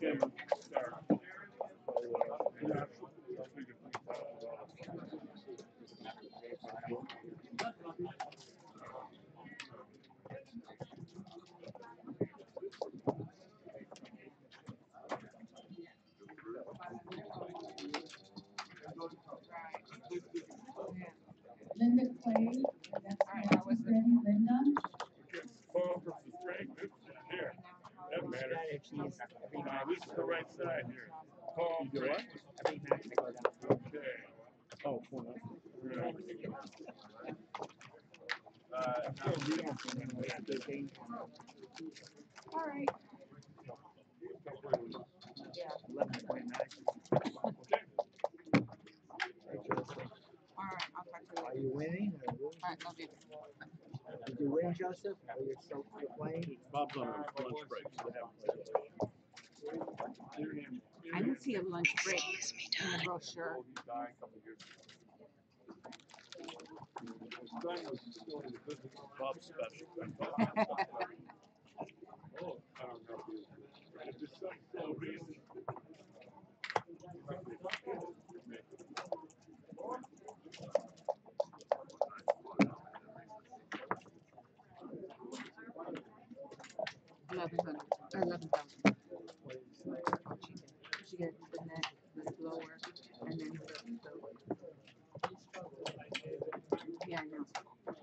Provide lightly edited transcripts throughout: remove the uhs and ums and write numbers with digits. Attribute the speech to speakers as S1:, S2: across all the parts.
S1: backgammon start. So, yeah, I'll figure things out.
S2: 'Cause Linda.
S1: Paul versus Frank. This is here. That matters. This is the right side here. Paul, Frank. Okay.
S3: Oh, 4-0.
S1: Right.
S2: All right.
S3: 11.9.
S2: All right, I'll talk to you
S4: Are
S2: later.
S4: you winning? Or
S2: All right, love you.
S4: did you win, Joseph? Or you're playing?
S3: Bob's on a lunch break, so they haven't played.
S2: I didn't see a lunch break in the brochure.
S3: Bob's special.
S1: Oh, I don't know. There's some reason.
S2: 1100 or 11,000. She gets the net, the blower, and then yeah, I know.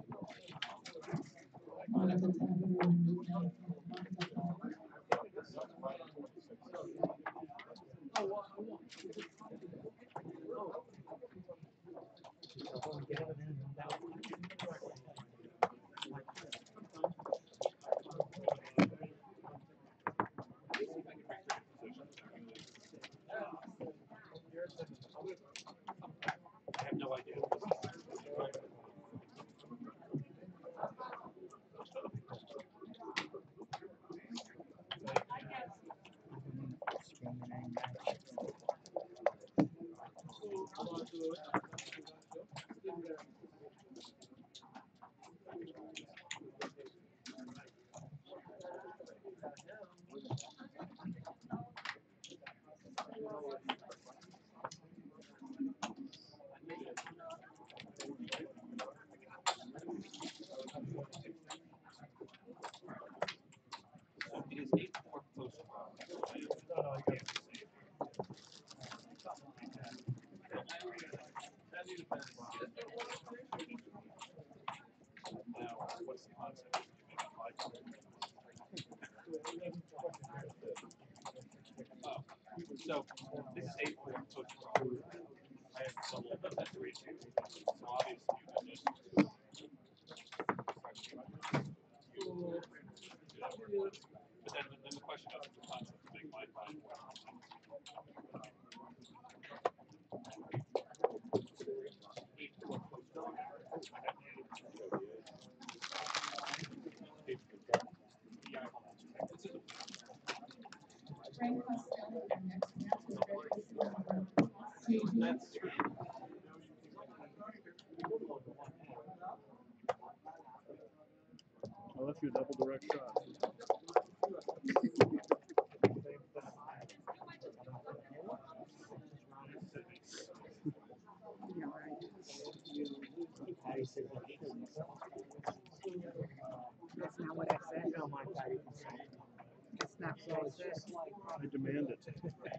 S3: I have no idea. It is 8-4 post. Now, what's the concept? Oh, so this is 8-4 post. I have double that 3. So obviously you can just. But then the question is the concept to make my mind.
S2: Frank Pasko, and next match is ready.
S3: That's
S1: I left you a double direct shot.
S2: Yeah, right. That's not what I said.
S4: You don't mind Patty.
S2: That's not what I
S4: It's
S2: said.
S4: just like
S1: I demand it.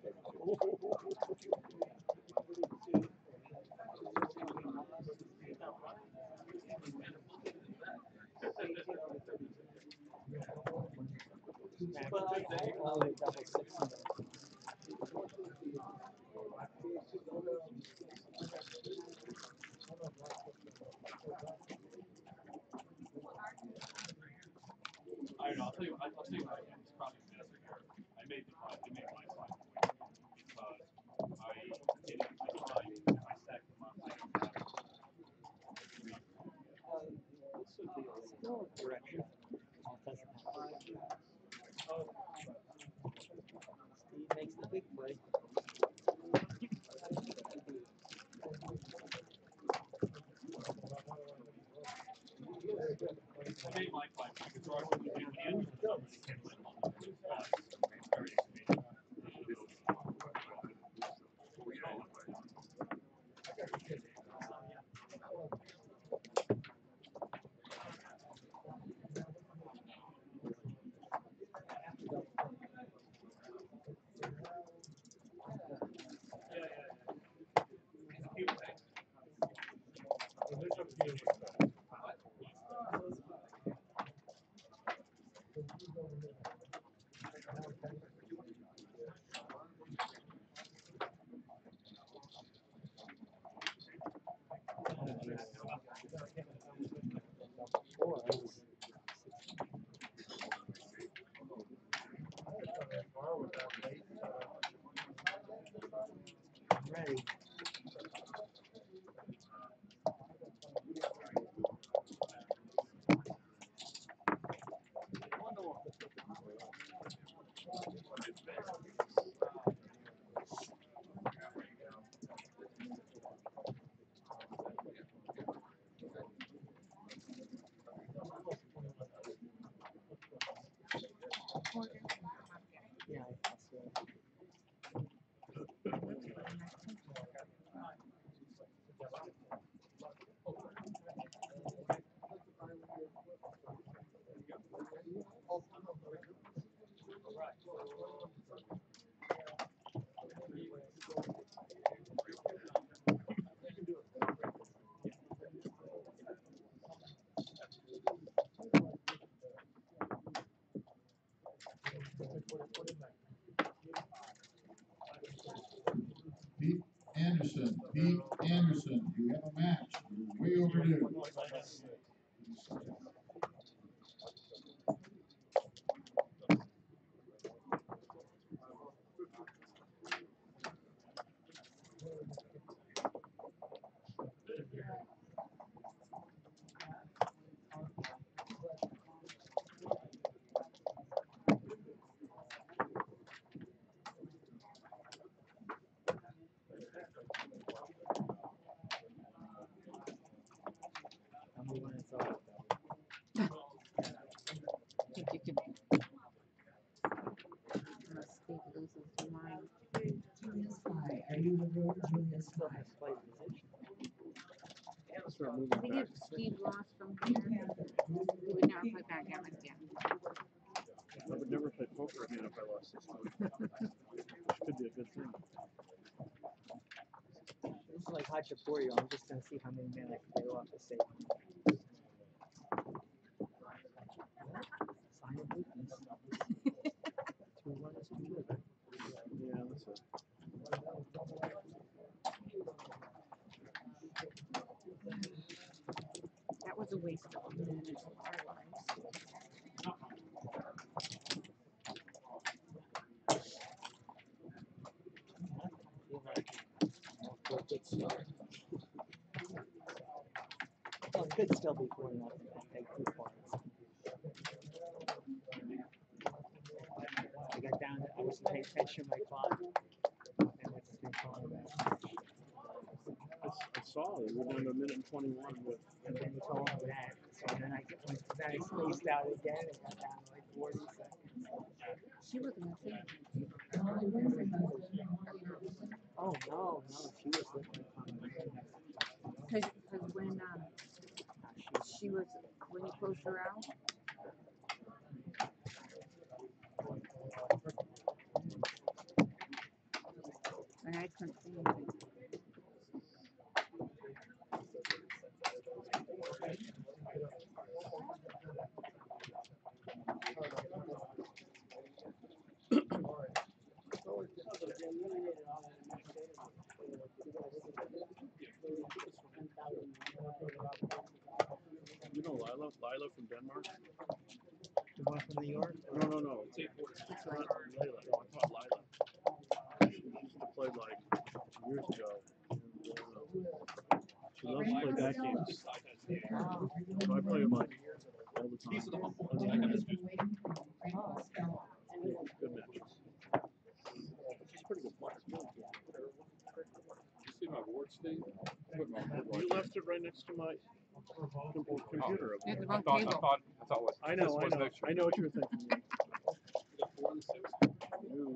S3: I don't know. I'll tell you. I'll tell you what I did. It's probably necessary. I made my 5 points because I stacked them up.
S4: no direction. Steve makes the big play.
S3: I made my 5 points. It's hard to do. Somebody can win. It's very expedient.
S5: Pete Anderson, you have a match. You're way overdue.
S2: Think you could. Unless Steve loses his mind.
S4: Julius High, are you the real Julius High?
S2: I think if Steve lost from here, he would never play backgammon again.
S6: I would never play poker again if I lost 6 points. Which could be a good thing.
S4: This is like Hachapurio. I'm just gonna see how many men I can get off the safe. Sign of weakness. 2-1 is too good.
S6: Yeah, that's it.
S2: That was a waste of a minute of our lives.
S4: Well, it could still be 4-0. I'll take 2 points. I got down. I wasn't paying attention to my clock. And what's his name calling that?
S6: I saw it. We're down to 1:21 with.
S4: And then you told me that. So then I went to that, I spaced out again and got down to like 40 seconds.
S2: She was missing.
S4: Oh no, she was with me from
S2: Because when she was, when you closed her out, and I couldn't see anything.
S6: You know Lila? Lila from Denmark?
S4: the one from New York.
S6: No. It's not Layla. I thought Lila. She used to play like years ago. She loves to play back games. So I play them like all the time. Good matches. She's pretty good player.
S3: You see my board state?
S6: You left it right next to my computer.
S2: It's the
S3: I
S2: wrong
S3: thought
S2: table.
S3: it was.
S6: I know what you were thinking.
S3: You got 4 and 6.
S6: Ooh.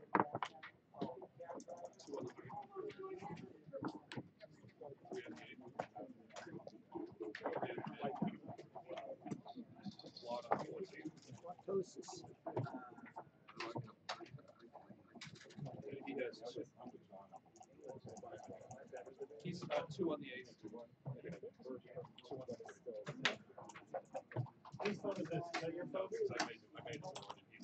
S3: 2 on the 3. 3 on the 8. Lot on the 14.
S4: Lactosis.
S3: He has 2. He's 2 on the 8. 2 on the 3.
S1: This one is this. Is that your
S3: No,
S1: focus?
S3: because I made it so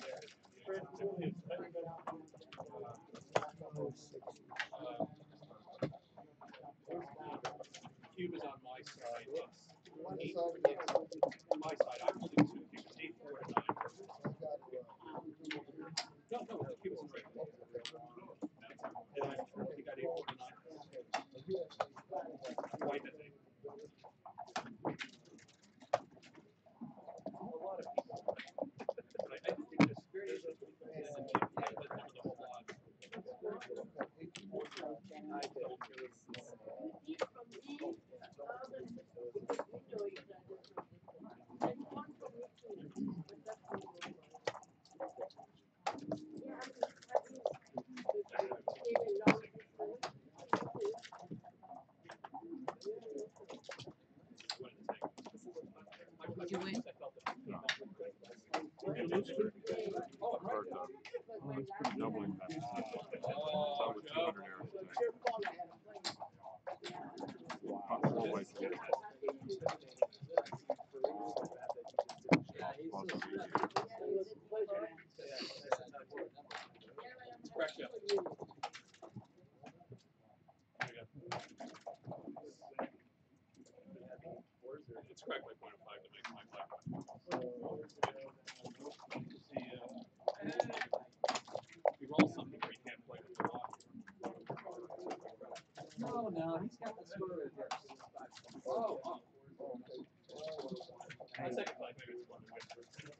S3: Cube is on my side. It's 8 my side. I'm holding 2 cubes. 8, 4 to 9. No, the cube is right. And he got 8, 4 to 9. White, I think. A lot of people. I do think there's the whole lot.
S2: Did you win?
S3: Oh, I'm right.
S6: It's pretty doubling that.
S3: Oh, Joe. My second flag, maybe it's one to win.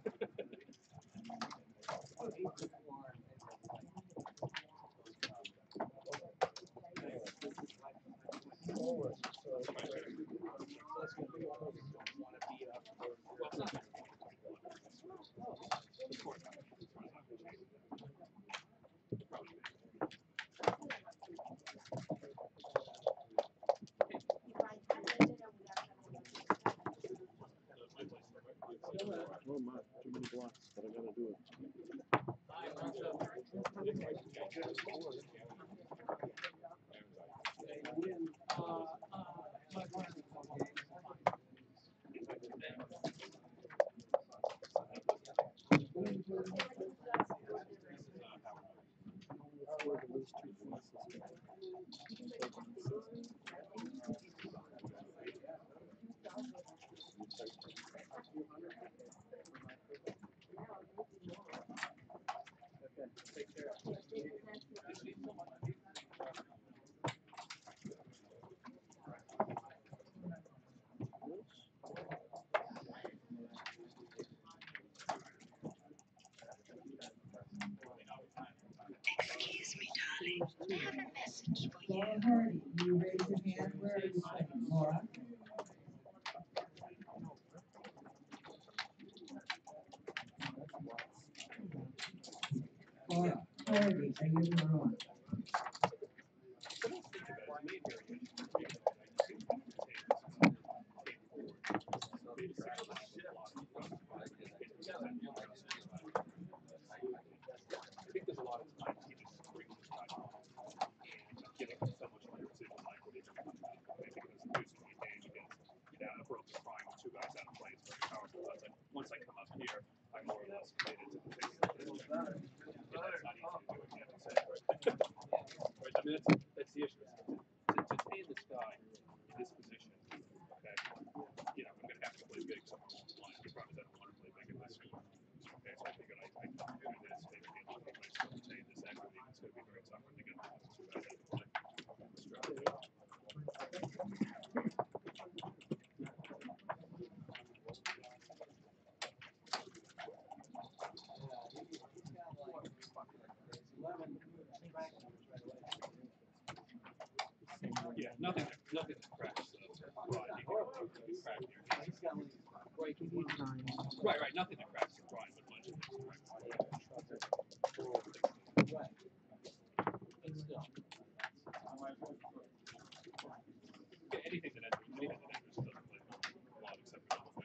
S6: Oh my, too many blocks, but I gotta do it.
S7: Excuse me, darling. I have a message for you.
S4: Laura Hardy, you raise your hand. Where are you sitting, Laura? Laura Hardy, are you in the room?
S3: I think there's a lot of times he just brings his guy on and giving him so much more decision like what he's going to do. I think it was losing the game against a broken spine with two guys out of play. It's very powerful. But like, once I come up here, I'm more or less committed to the things that I'm doing. And that's not easy to do again. Right? I mean, that's the issue. To pay this guy in this position, okay, you know, I'm going to have to play big somewhere along the line. The problem is I don't want to play big in this game. Okay, so I figured I can do this, maybe get lucky, but I still retain this equity. It's going to be very tough when they get two guys out of play. Yeah, nothing that cracks Rod. You can crack here. Right, nothing that cracks the Rod, but much of it's cracked. Yeah, anything that enters doesn't play a lot except for the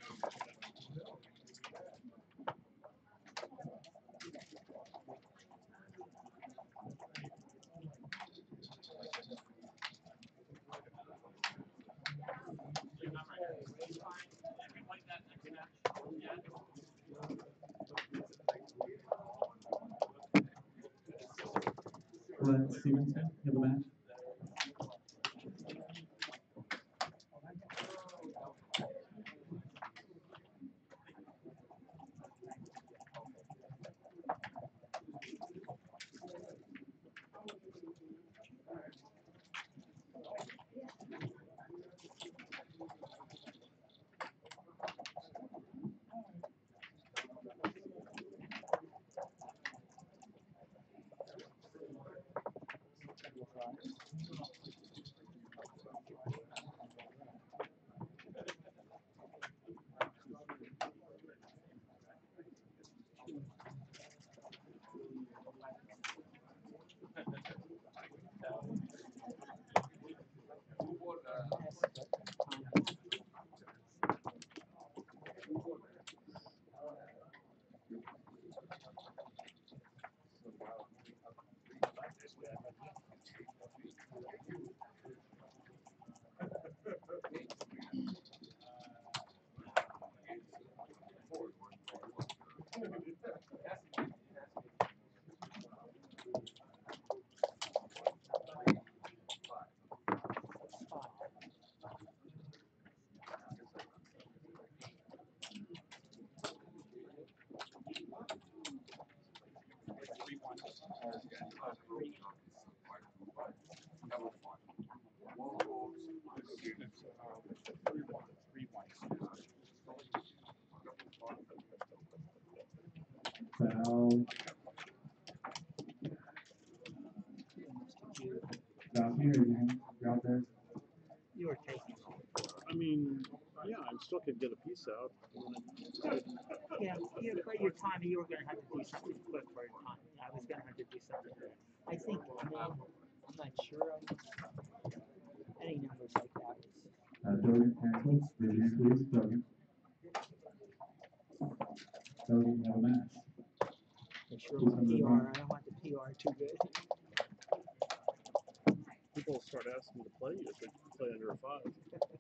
S5: Glenn Stevenson, you have a match? Foul. Down here, man. Out there.
S4: You were taking.
S6: I mean, yeah, I still could get a piece out.
S4: Yeah, but your time, you were going to have to do something quick for your time. I was going to have to do something. I think, man, I'm not sure of any numbers like that.
S5: Dogan Pancakes, review please, Dogan. Dogan, you have a match.
S4: I'm sure with the PR, I don't want the PR too good.
S6: People start asking to play you if they play under a 5.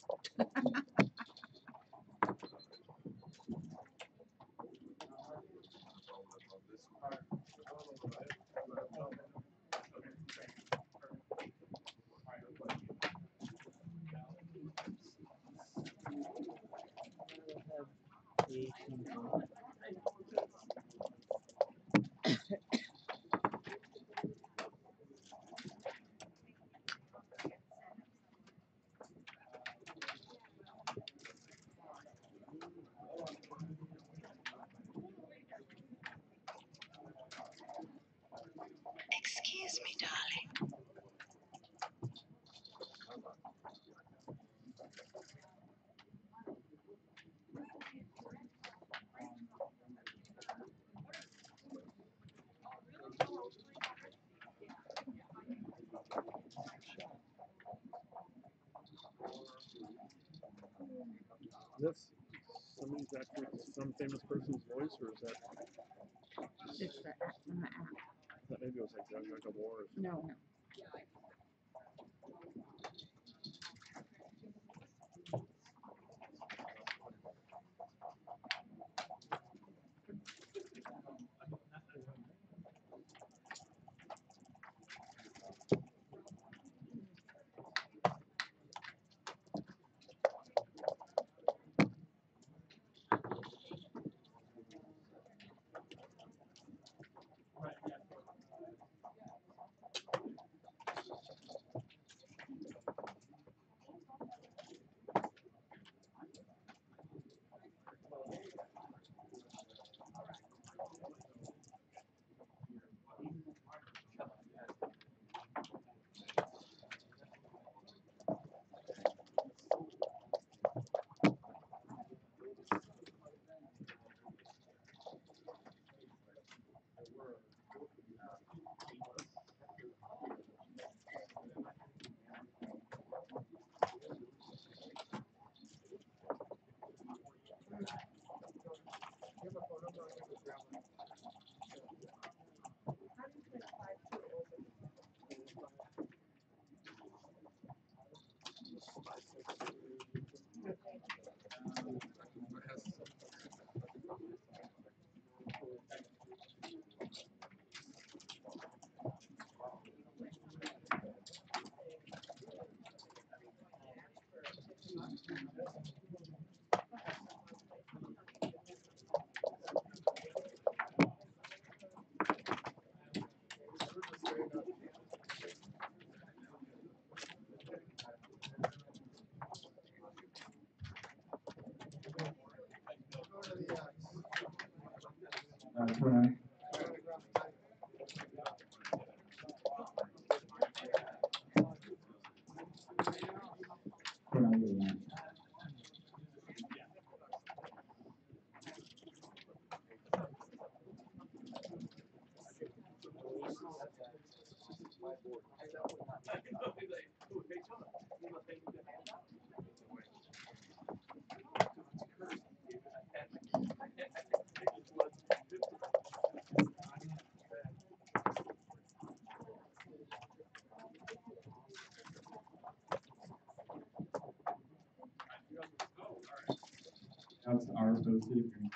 S4: The 18 point.
S7: Excuse me, darling.
S6: That's some famous person's voice, or is that
S2: It's the app from the app.
S6: that maybe it was like Jack War?
S2: No, no.
S5: Correct. That's our posted agreement.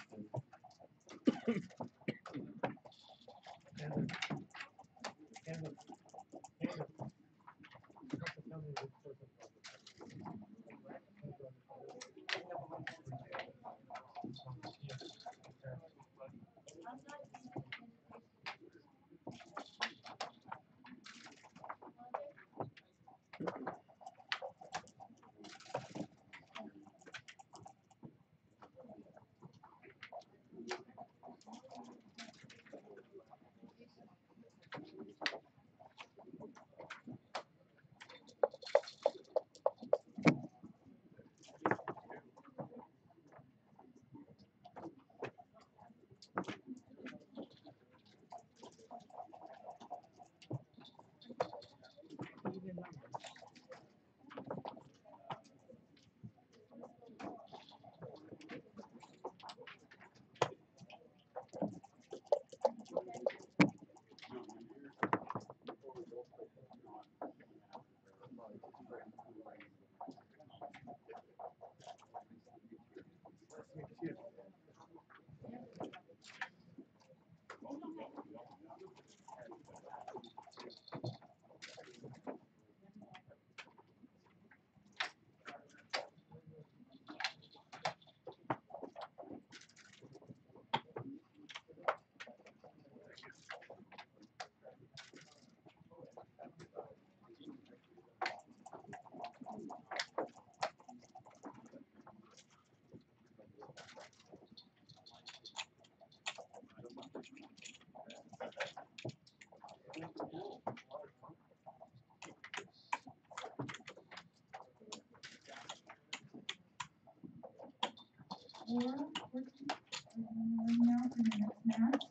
S8: now for your next match.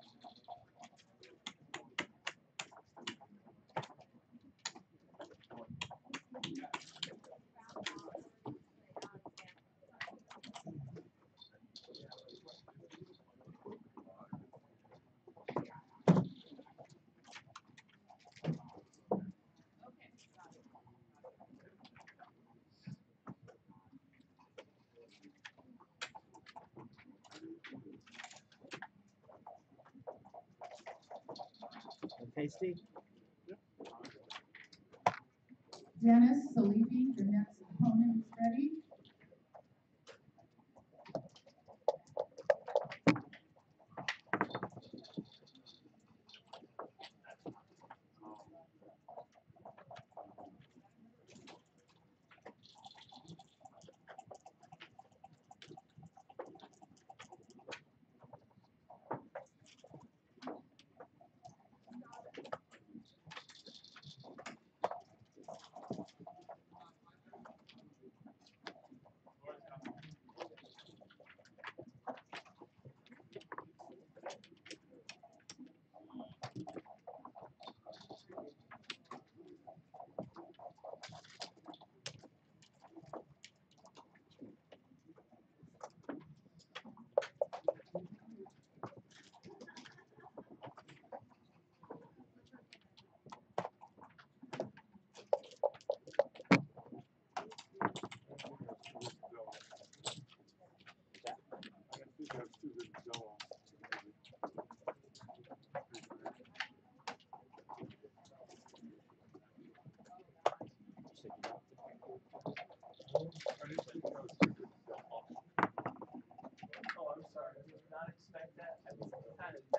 S4: Okay, Steve?
S8: Dennis Salifi, your next opponent is ready.
S4: Oh, I'm sorry. I did not expect that. I was kind of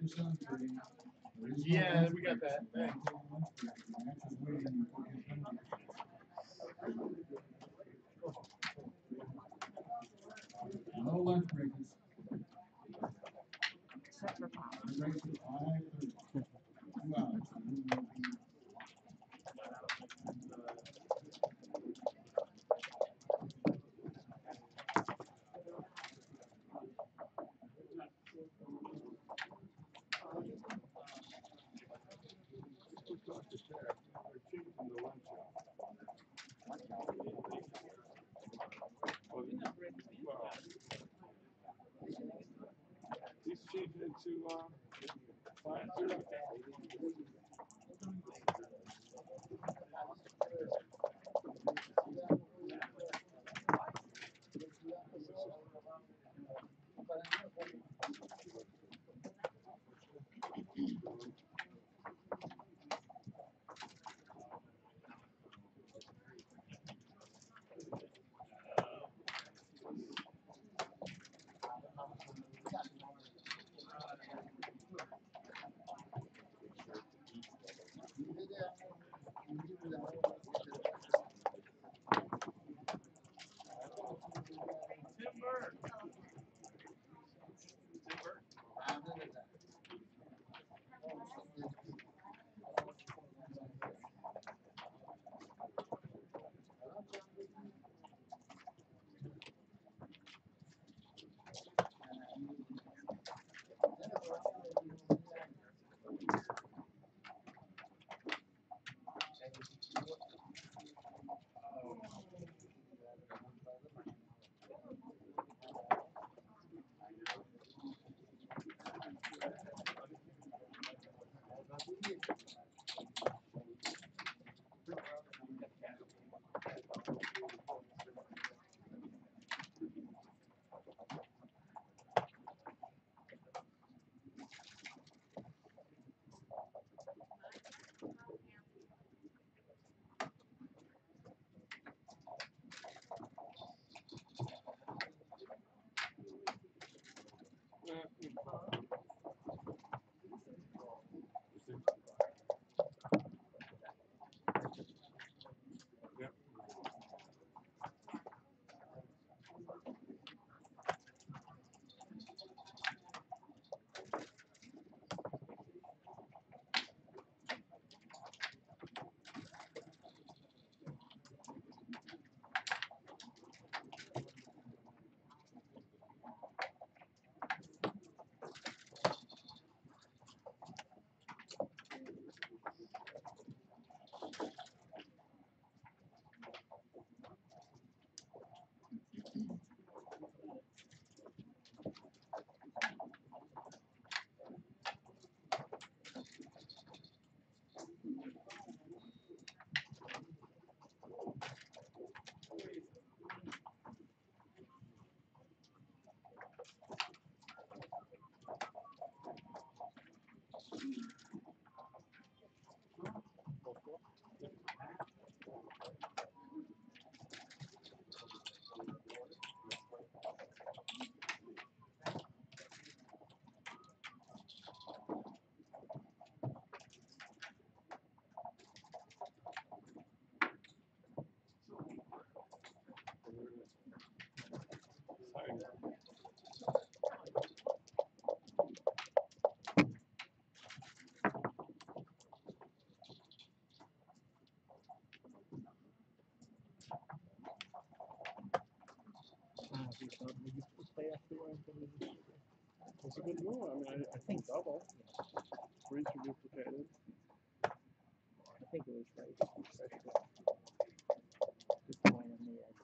S5: son, please. There is no
S6: Yeah,
S5: lunch
S6: we got
S5: break,
S6: that.
S5: so don't take a lunch break. The match is waiting. You put your penalty. No lunch breaks.
S2: Except for Pop.
S5: The race is 5:30. 2 hours. The room will be
S1: He's changing it to 5:30.
S6: It's a good rule. I mean, I think double. Freeze are duplicated.
S4: I think it was right. Just point on the edge.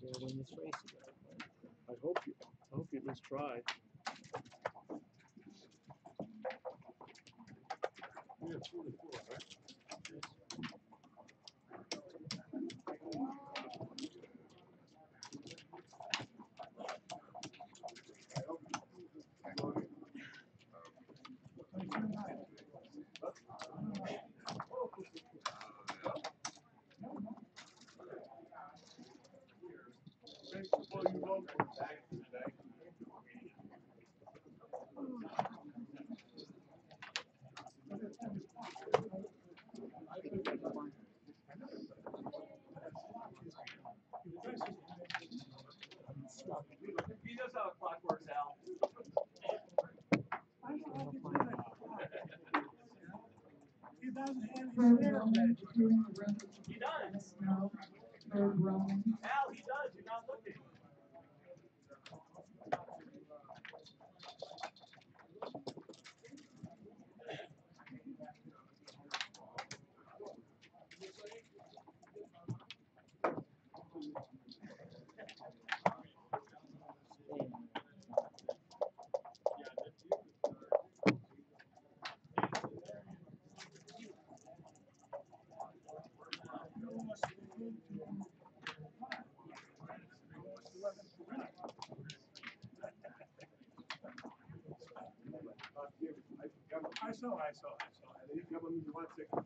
S4: gotta win this race.
S6: I hope you at least try.
S1: Yeah, 44, right?
S3: He knows how a clock works out.
S8: Third Roman, doing the room.
S3: He does.
S8: The snow. Third Roman.
S3: Al, he does. You're not looking.
S1: I saw. He come on the 1 second.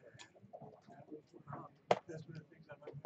S1: That's one of the things I like.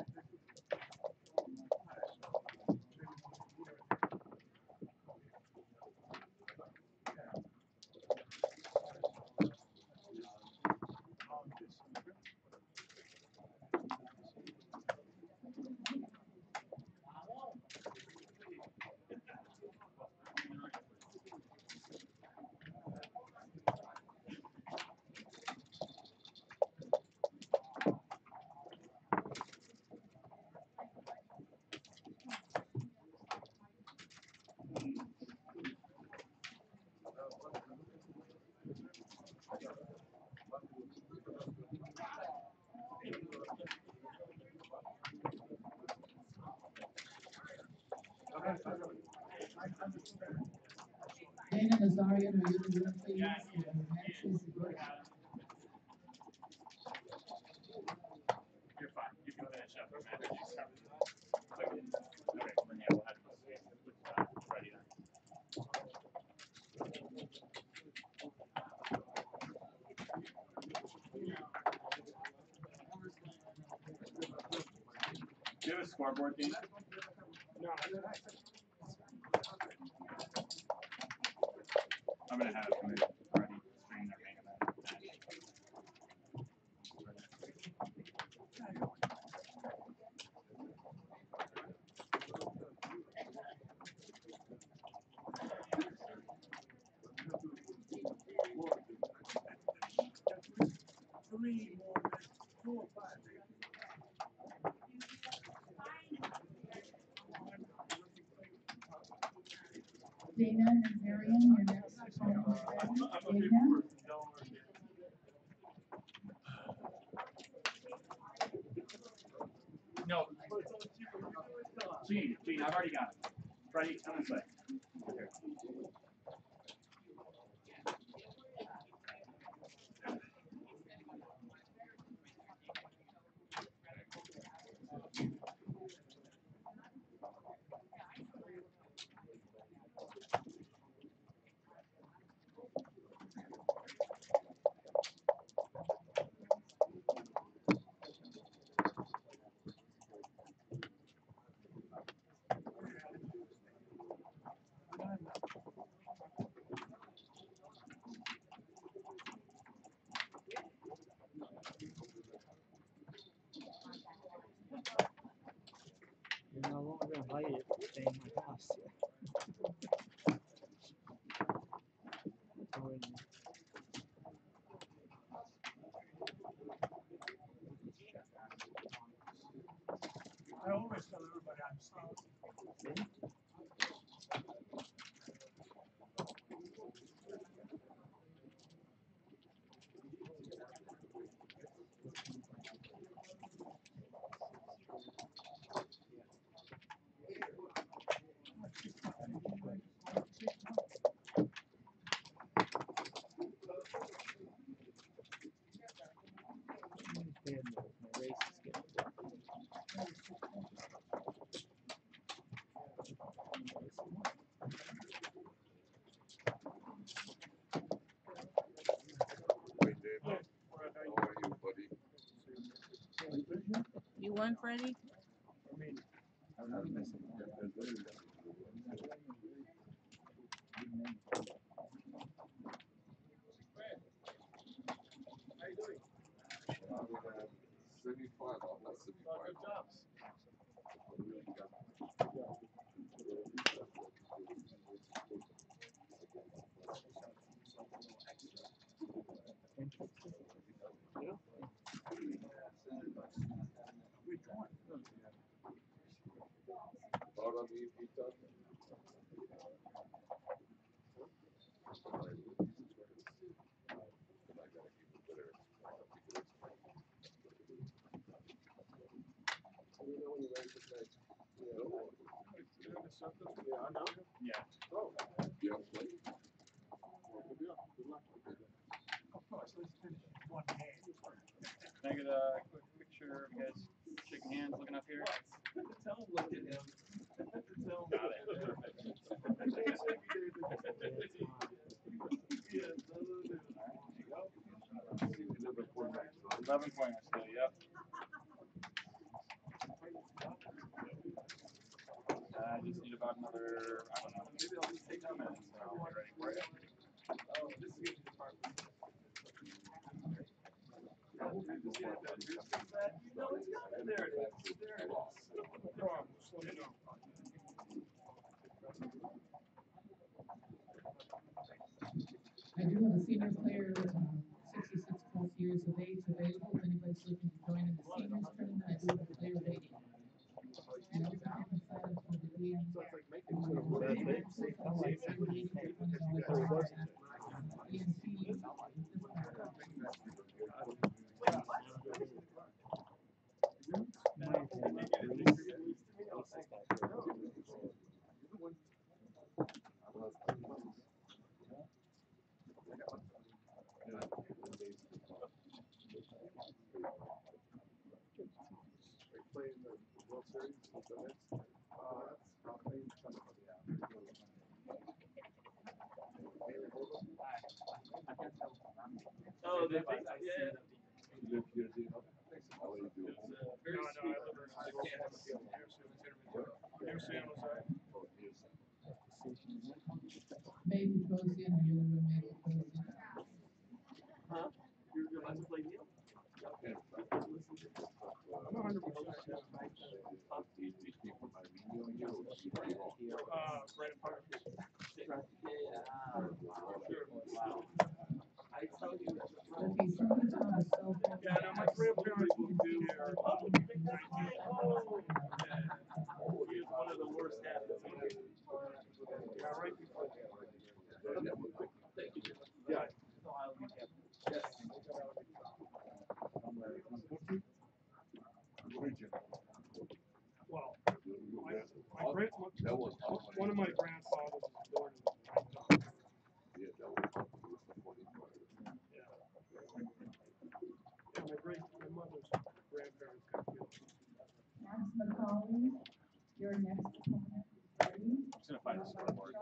S8: Dana Nazarian, are you in the room, please? Your match is good.
S3: You're fine. You can finish up. Okay, well then yeah, we'll have to ready then. Do you have a scoreboard, Dana?
S1: No,
S3: I'm gonna have them already stream their Mega Man match.
S1: three more minutes, 4 or 5.
S8: Dana Nazarian, your next opponent is ready. Dana.
S3: No. Gene, I've already got it. Ready? Come this way. Here.
S4: You're no longer invited to stay in my house. Oh, wait a minute.
S1: I always tell everybody I'm sorry.
S2: You won, Freddie?
S6: I mean, I'm not missing one.
S9: Semi-final, not semi-final. Thought on me, pizza?
S3: Yeah, I know. Yeah. Oh.
S9: You have played?
S3: Good deal. Good luck. One game.
S10: Can I get a quick picture of you guys shaking hands, looking up here?
S3: Tell him look at him. Tell him.
S10: Got it. Perfect.
S3: Yes,
S10: 11 pointers still, yep. I just need about another, I don't know, maybe I'll just take 2 minutes and I'll be ready for you.
S3: oh, this is the department. No, it's not. There it is. There it is. No problem. Just let me know.
S8: I do have a senior player, 66 plus years of age available. If anybody's looking to join in the seniors tournament, I do have a player waiting. You know, you can sign up for the game.
S3: So it's like making
S8: ENT,
S3: playing the World Series. So that's probably something. Oh, they think, yeah.
S9: How are you doing?
S3: Very sweet. Near San Jose.
S8: May Petrosian, or you're May Petrosian.
S3: Huh? You're about to play Neil? I'm 100%. Brandon Park. Wow. I tell you,
S8: Okay, somebody's on the cell phone.
S3: yeah, no, my grandparents moved here. Oh, yeah. He is one of the worst habits. Yeah, right before that. Thank you. Yeah. Yes. Well, one of my grandfathers was born in
S9: Yeah, that was
S3: my mother's grandparents got killed.
S8: Max McCauley, your next opponent is ready.
S10: I'm just going to find a scoreboard.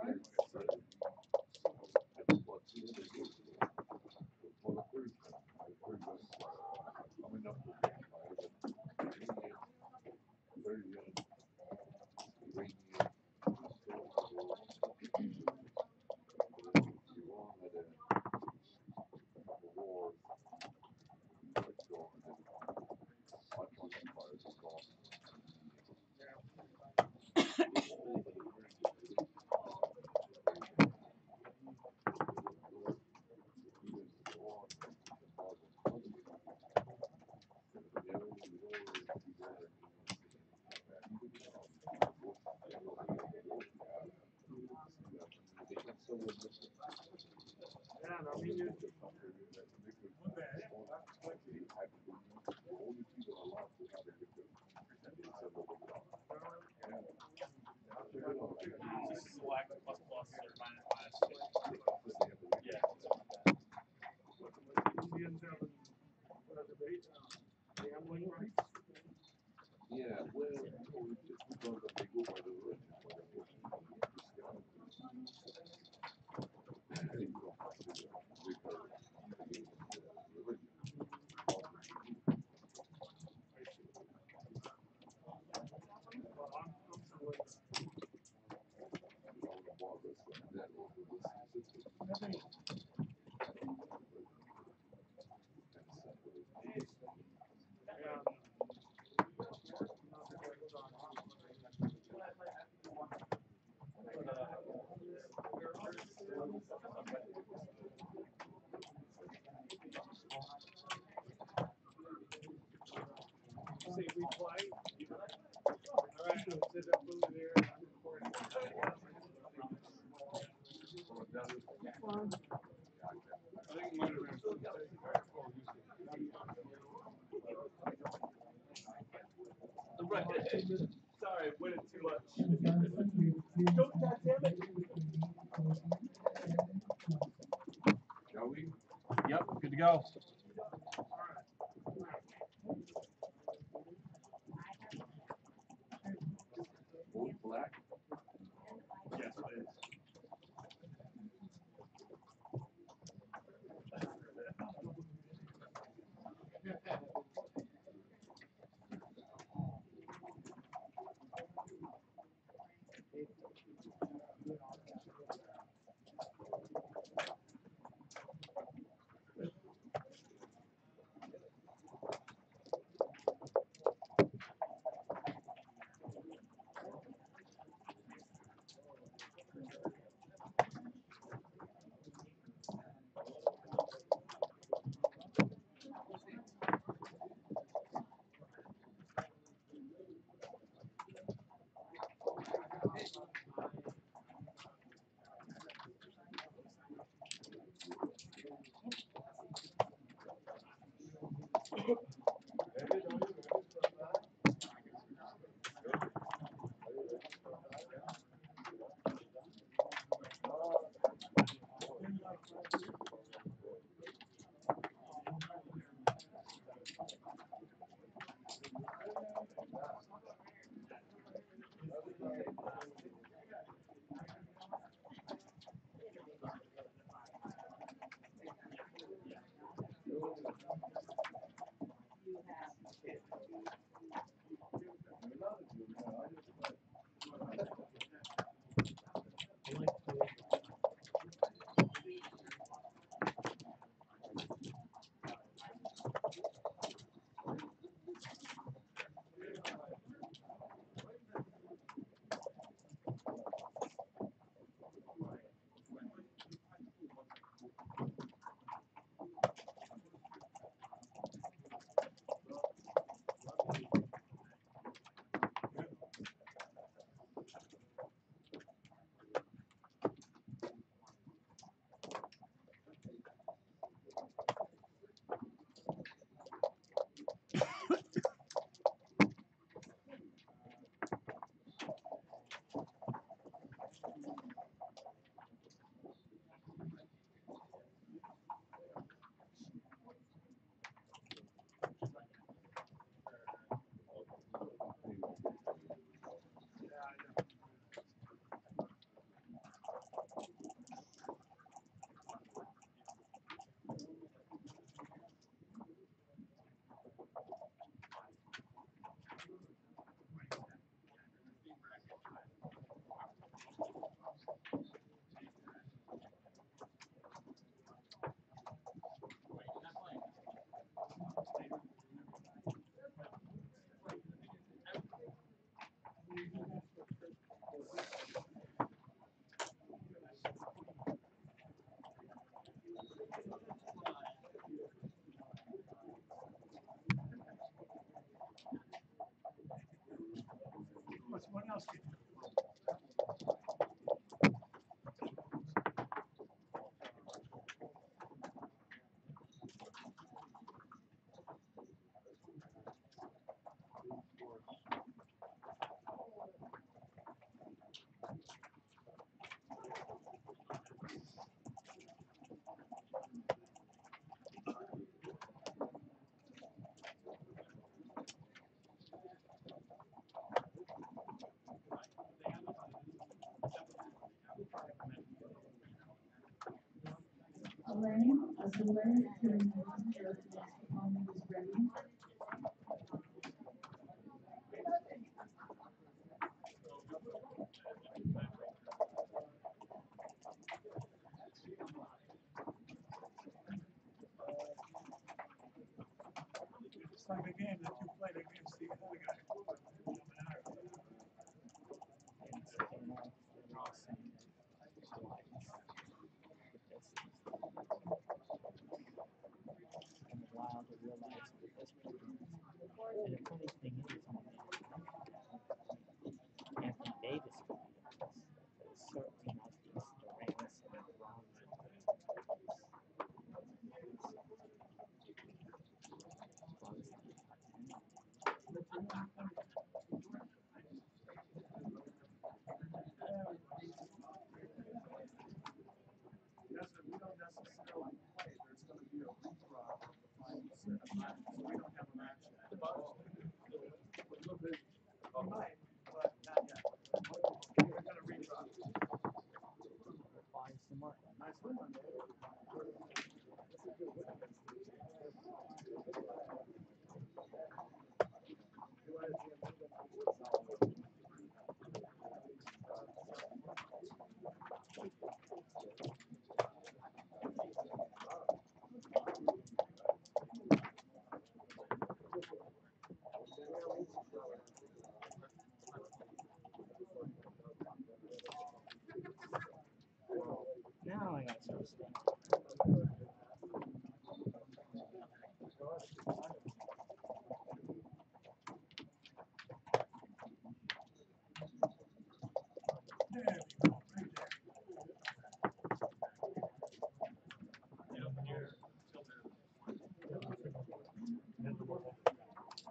S3: Yeah, no, I mean, you're
S10: Just select plus plus or minus minus. Yeah.
S3: Indians having a debate, gambling rights.
S9: Yeah, well, it's because they go by the religion.
S8: And Johnson, your
S10: Shall we? Yep, good to go.
S9: Old black.
S3: Yes, it is.
S1: What else?
S8: Elaine, as Elaine came in, your next opponent is ready.
S1: It's like a game that you played against the other guy.
S4: And the wild to realize that this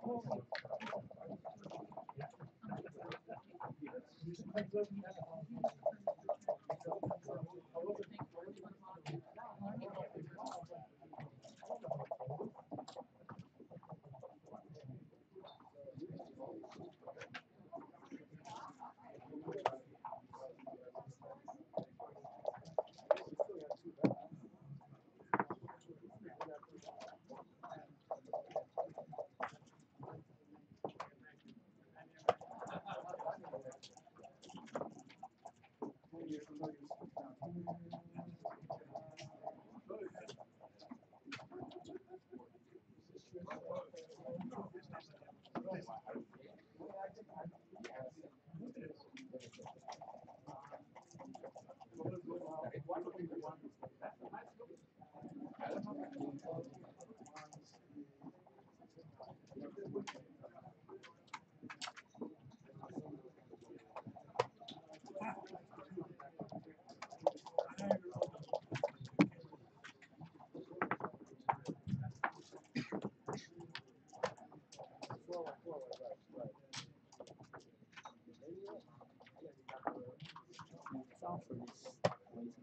S4: It's all for this poison.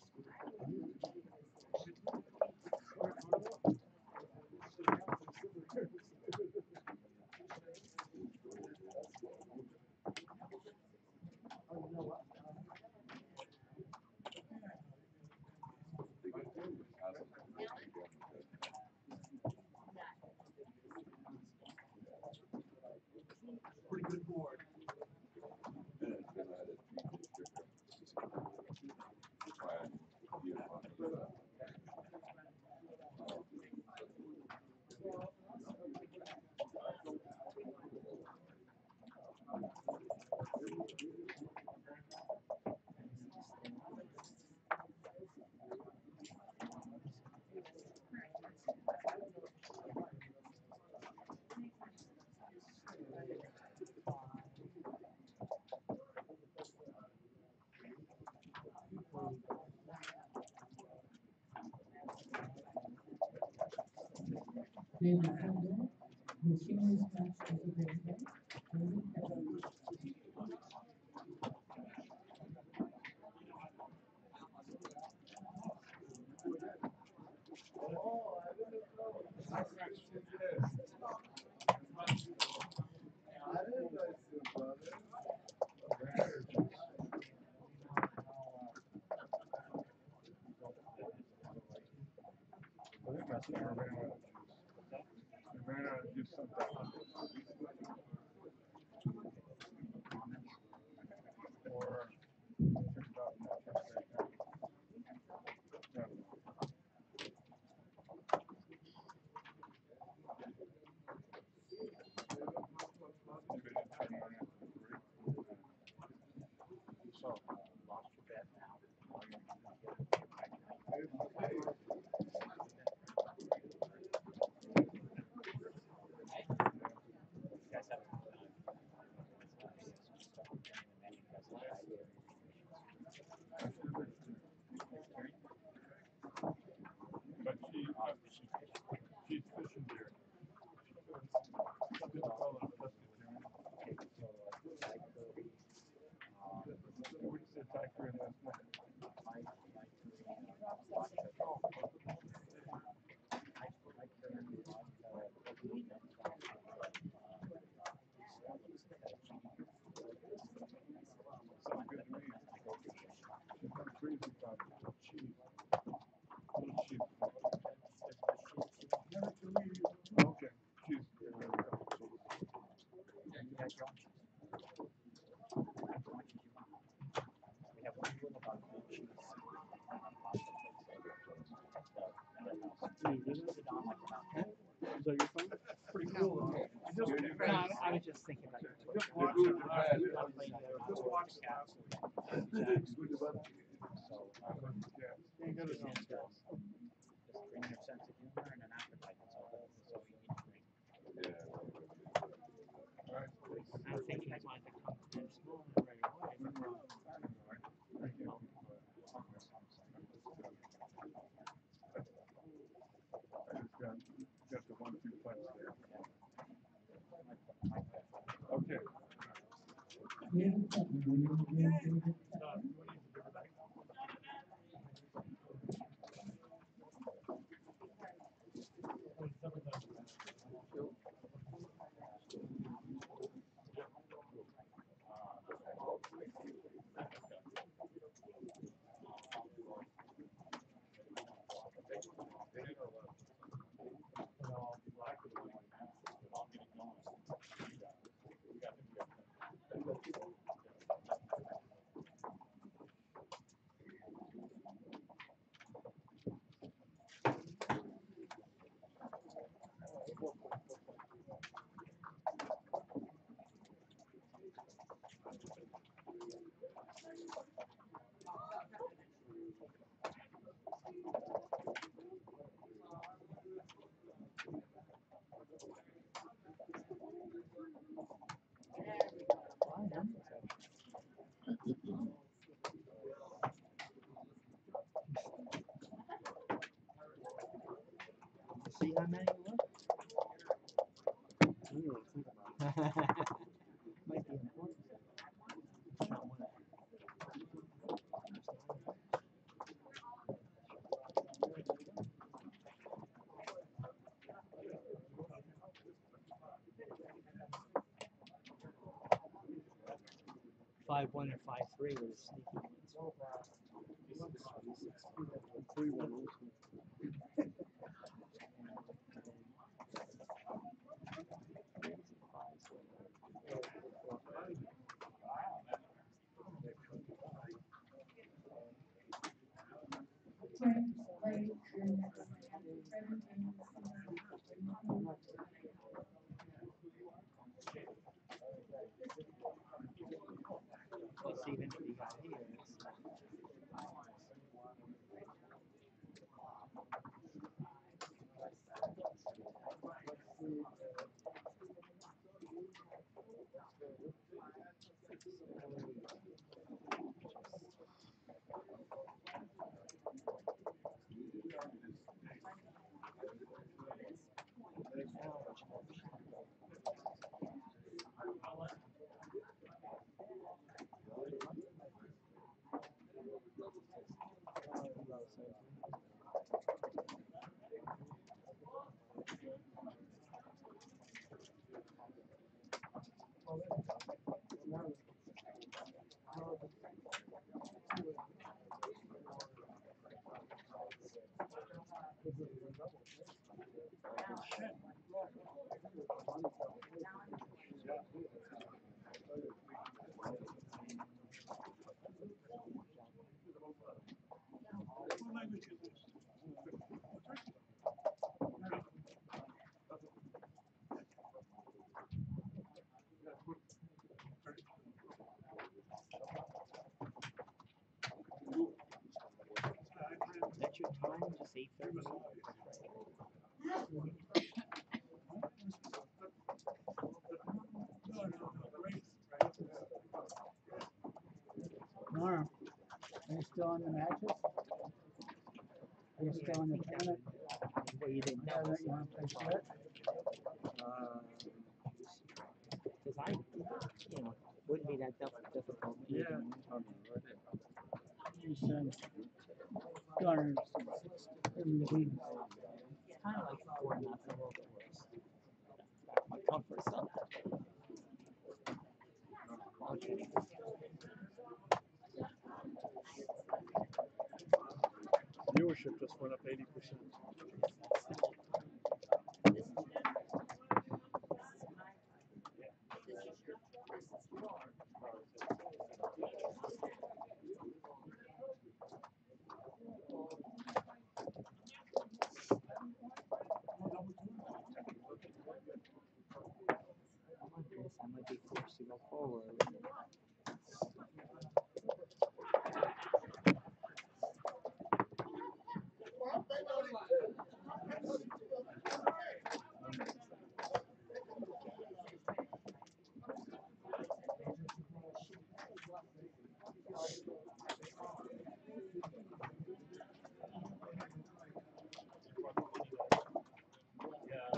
S3: Pretty good board.
S8: David Campbell, the seniors match was a great hit.
S1: Ran out of juice sometime. Or think about that. Yeah.
S4: So, lost your bet now. You guys have
S1: But she's fishing there. Something to call it a What did you say factor in last night? Sounds good to me. She's not crazy about cheese. Little sheep. Okay. Cheese.
S4: You got your own cheese. As much as you want. We have one rule about blue cheese.
S6: Is that your phone?
S3: Pretty cool.
S4: I was just thinking about your Twitter.
S3: Just watch it.
S4: Just watch that. So,
S1: Yeah. You got it on.
S4: just bring your sense of humor and an appetite. That's all that is. So you need to bring.
S1: All right.
S4: I think you wanted to come to school right away.
S1: Thank you. I just got the 1-2 punch there.
S8: David Putnam, will you bring David Putnam?
S4: See how many were? Might be important. Not one. 5-1 or 5-3 was sneaky ones.
S6: 3-1 also.
S8: Frank, play your next presentation.
S4: Let's see even if he got here. Is that your time? Just 8:30?
S11: Nora, are you still on the matches? Are you still in the tournament?
S4: Well, you didn't know.
S11: You want to play split?
S4: Because wouldn't be that difficult.
S6: Yeah.
S11: You said 200 in the lead.
S4: It's kind of like 4-0 for us. My comfort zone. Okay.
S6: Viewership just went up 80%.
S4: I might be forced to go forward.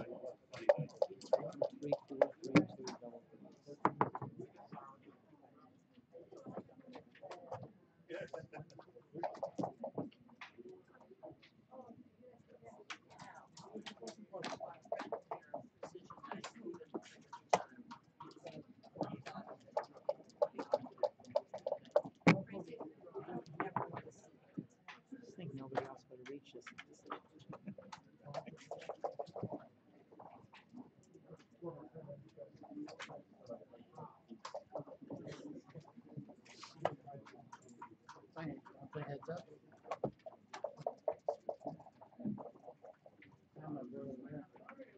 S4: Three, four, three, two, double. matches.
S11: Fine, I'll play heads up. I'm not really aware.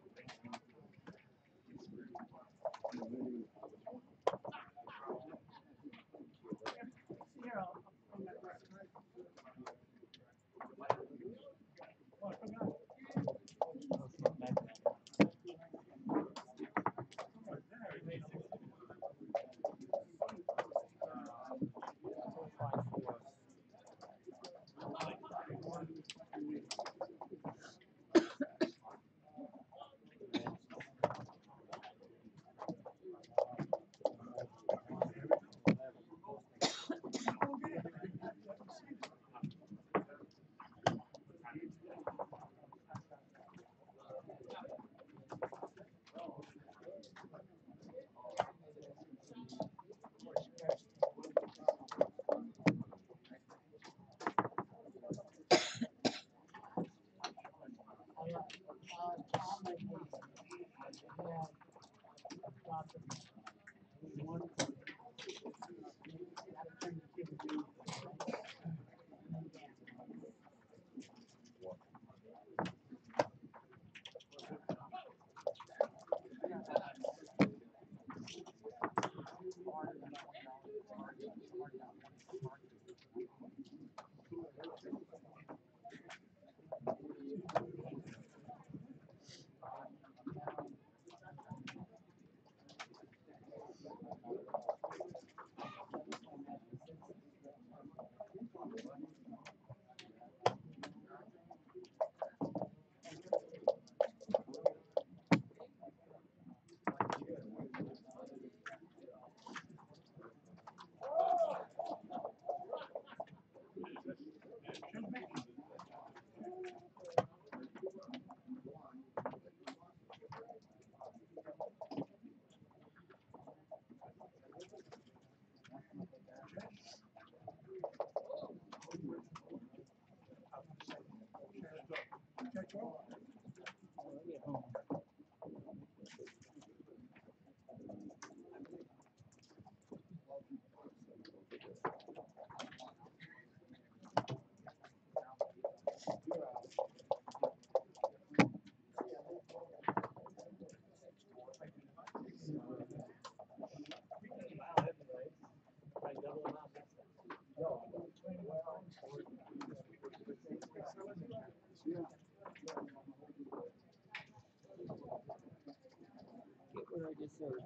S4: Get where I deserve.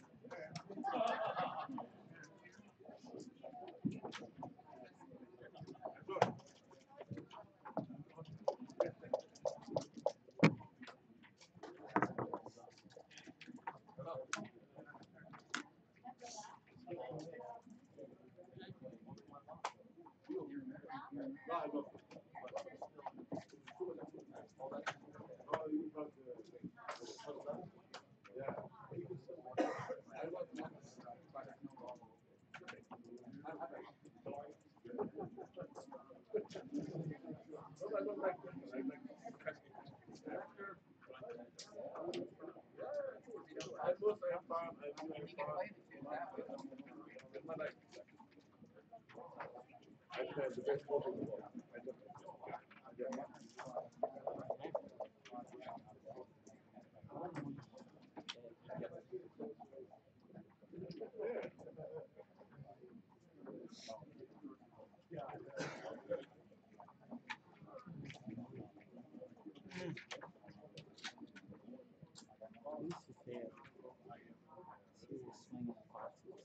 S4: This is there. See the swing of the boxes.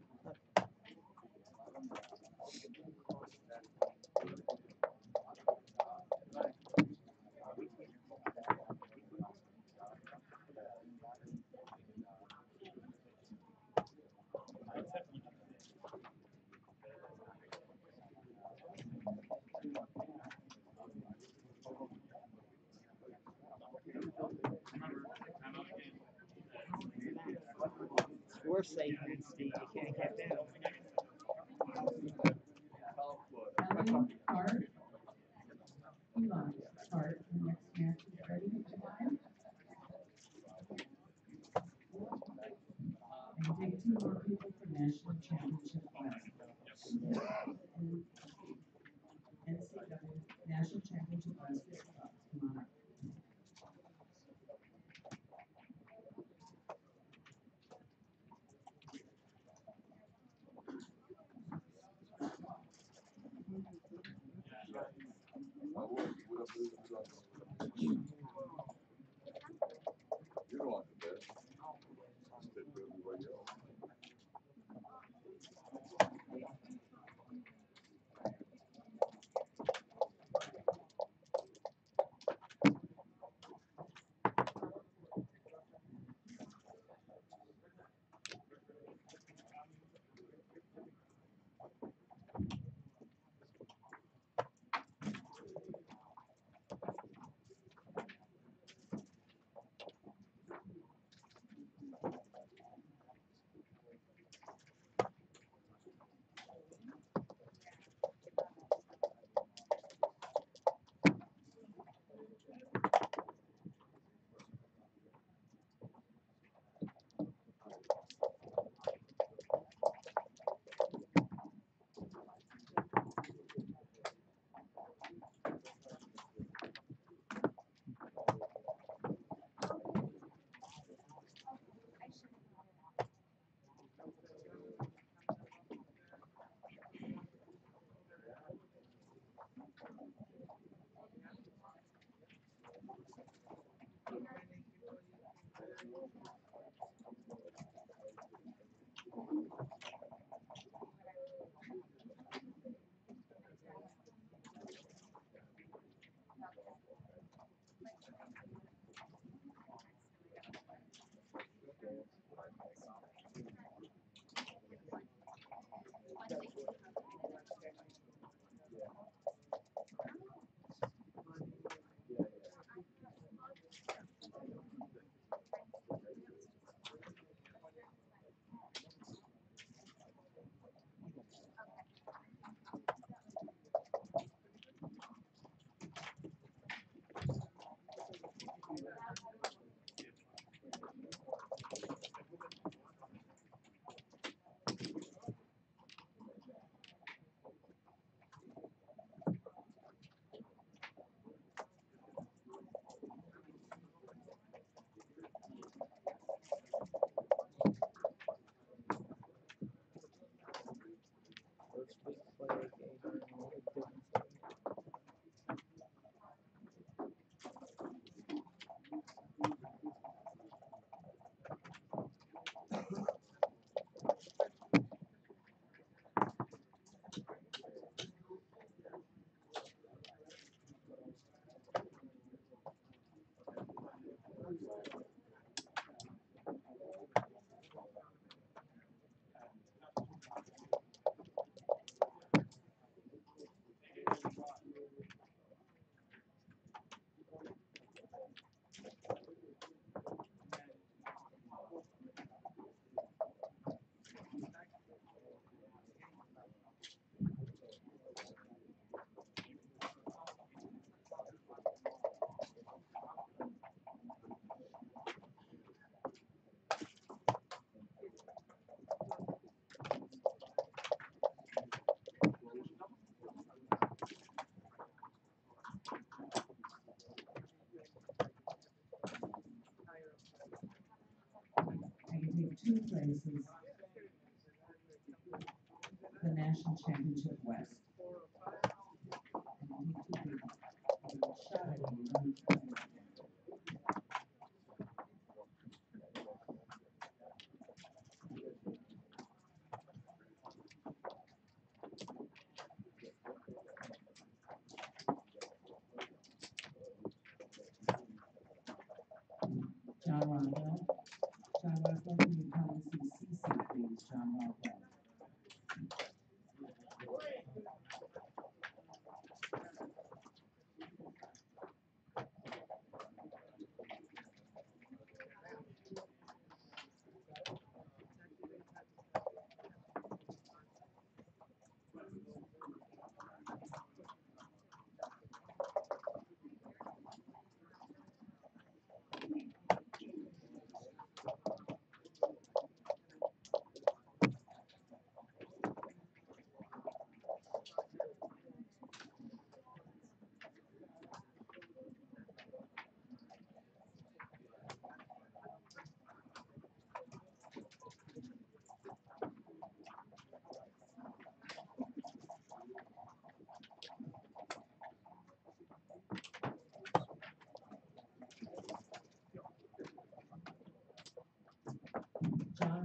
S4: We're safe and Steve. You can't get down.
S8: Ellen, Art, Eli. NCW National Championship West Fist Club. Come on up.
S9: You don't want to bet. Just did for everybody else.
S8: I can take two places. The National Championship West. And he took a shot at me. John Rockwell. John Rockwell, can you come and see CC, please, John Rockwell?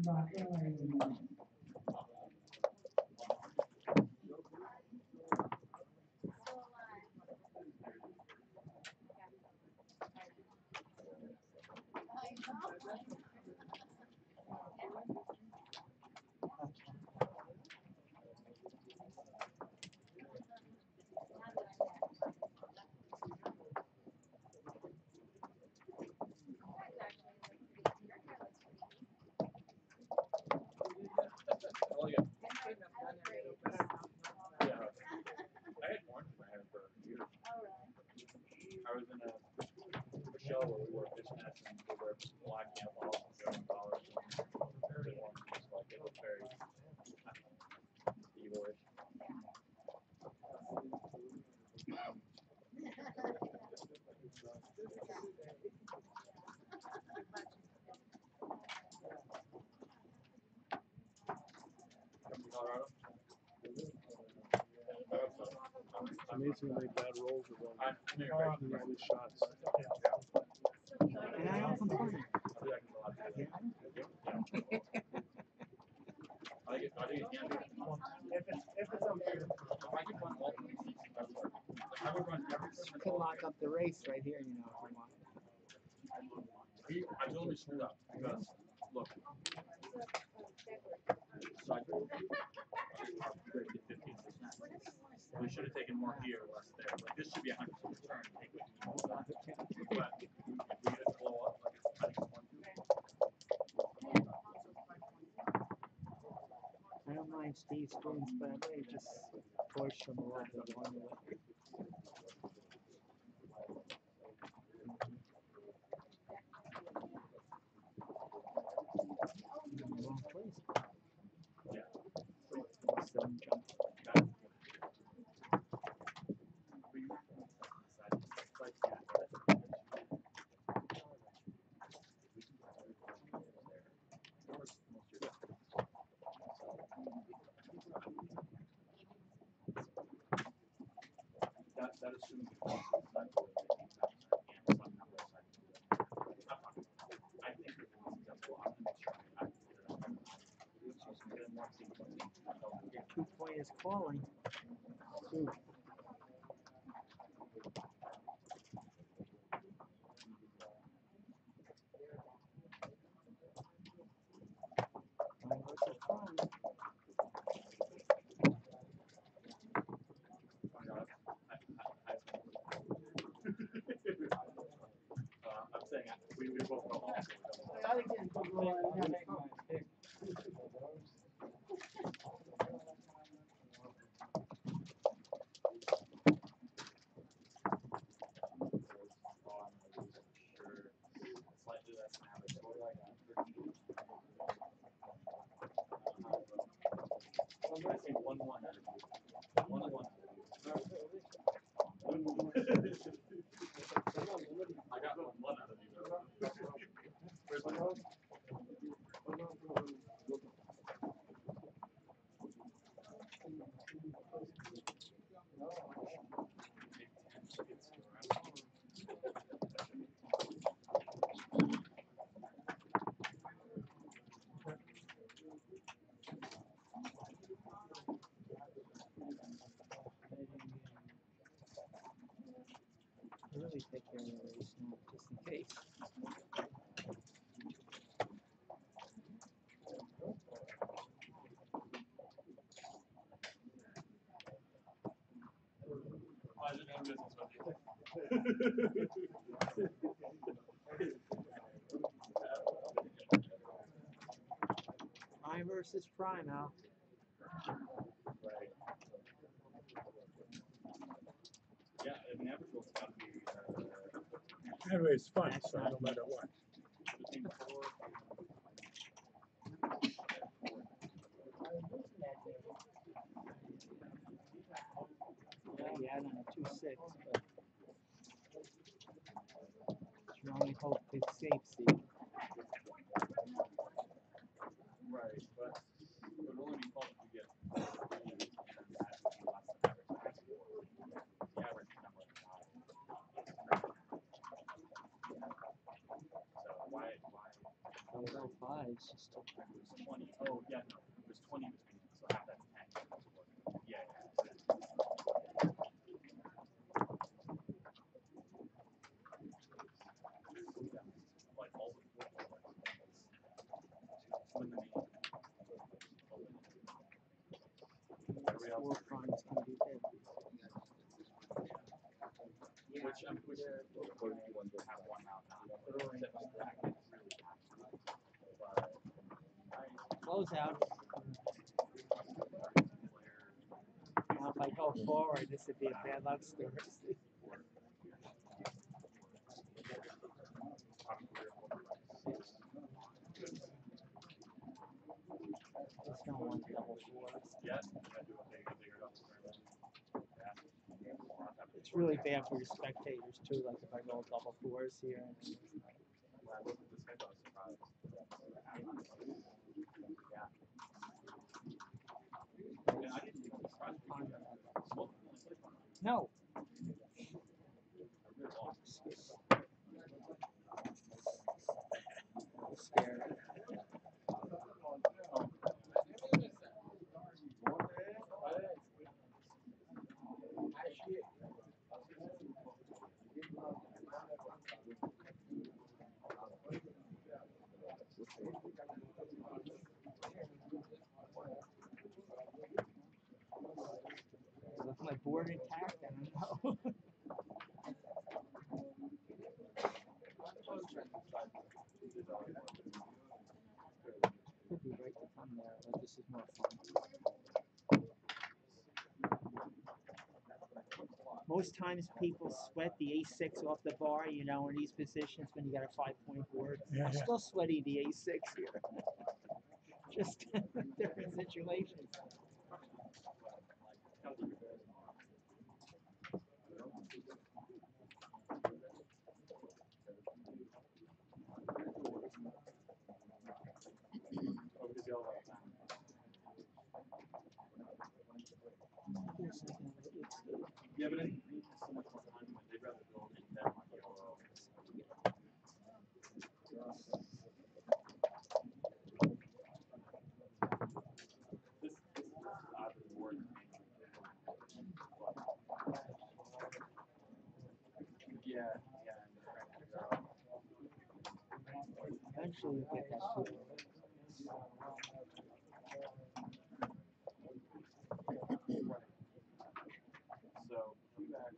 S10: Oh yeah. Yeah. I had orange in my hair for years. I was in a show where we wore fishnets and we were black balls and going college. And orange was like it was very evilish. From Colorado.
S6: Amazingly bad rolls are going.
S10: I'm New York.
S6: Usually shots.
S4: And I don't complain.
S10: I'll be back in a lot. I think it's handy.
S1: If it's okay.
S10: If I could run all three seasons, that would work. Like, I would run every
S4: You
S10: tournament.
S4: could lock up the race right here, you know, if you want.
S10: I will be screwed up because look, side road, great to 15%. We should have taken more here, less there. Like this should be 100% return. Take what you want. But if we get it blow up like it's, I think it's 1-2.
S4: I don't mind Steve spoons, but I may just push them a little bit along the way. In the wrong place.
S10: Yeah.
S4: Seven jump.
S10: That assumes the cost is not really 15,000 and some number of I think it was acceptable. I'm gonna make sure I can get it up. So it's gonna get more sequence.
S4: Your 2 point is calling. Two. Fine versus fine.
S10: I'm saying we both know all.
S11: I think it's good roll. I didn't make my pick.
S10: Slightly less than average. So what do I got? 13. I'm going to say 1-1 out of you. 1-1 out of you. I got 1-1 out of you though. Where's my notes?
S4: Really take care of the race now, just in case.
S10: I didn't have business with you.
S4: Prime versus prime, Al.
S10: Right. Yeah, I mean, average roll's got to be
S1: Anyway, it's fun, so no matter what.
S10: between 4
S4: Yeah, you add on a 2-6, but you only hope it's safe seed.
S10: Right, but it would only be called if we get and that would be less than average. The average number of 5. So why?
S4: I'll go 5. it's just too
S10: It was 20. Oh, yeah, no. It was 20 between them, so half that's 10. Yeah, yeah. Like all the when the main.
S4: Four crimes can be big.
S10: Which I'm pretty sure have one out now.
S4: Close out. Now if I go forward, this would be a bad luck story. Just don't want double fours. It's really bad for your spectators too, like if I roll double fours here. No. Scared. With my board intact, I don't know. Could be right to come there, but this is more fun. Most times people sweat the ace-6 off the bar, you know, in these positions when you got a 5-point board.
S1: Yeah,
S4: I'm
S1: yeah.
S4: still sweating the ace-6 here. Just different situations.
S10: Yeah, but it's so much more time when they'd rather build in them on yellow. This is oddly more than yeah, yeah.
S4: Eventually you get that too.
S10: So you guys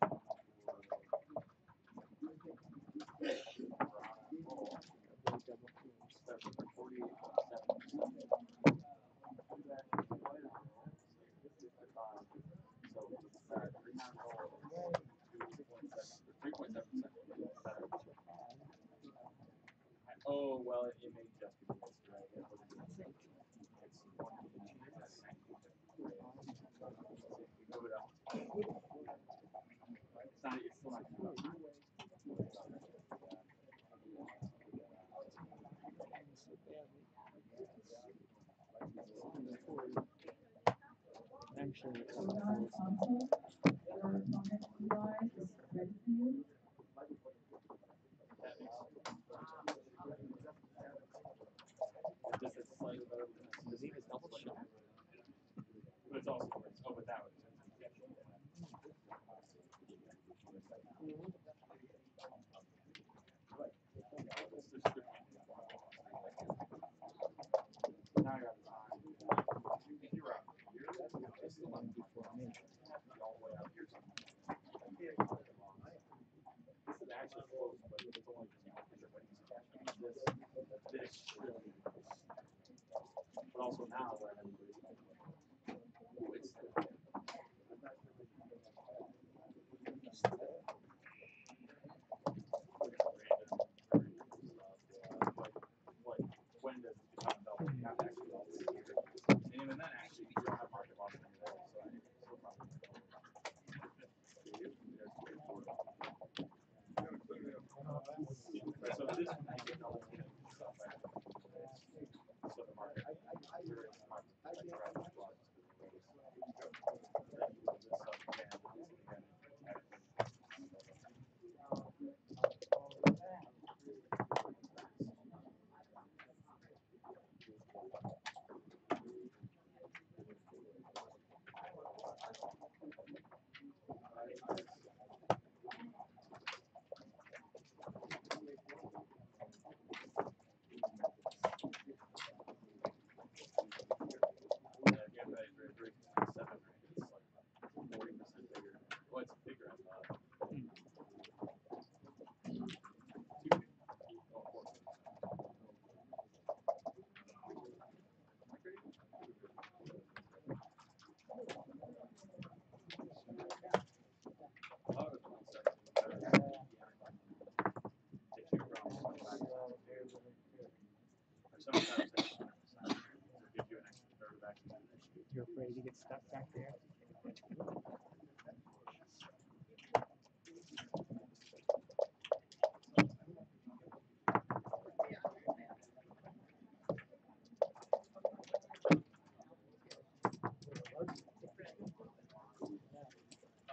S10: oh well, it may just be this, right? It wasn't it's move it up. It's not. It's still not good.
S4: Eventually it's
S8: So now console or opponent UI is ready for you.
S10: Just it's slightly better than this. The is double shot. But it's also worse. Oh, but that was now I got time. You're out. This is one before me. All the way out here. This is actually close, but it's only because you're waiting so much. This really is. But also now where everybody it's like when does it become double? You have to actually all this here. And even then actually you don't have market loss anymore, so I still probably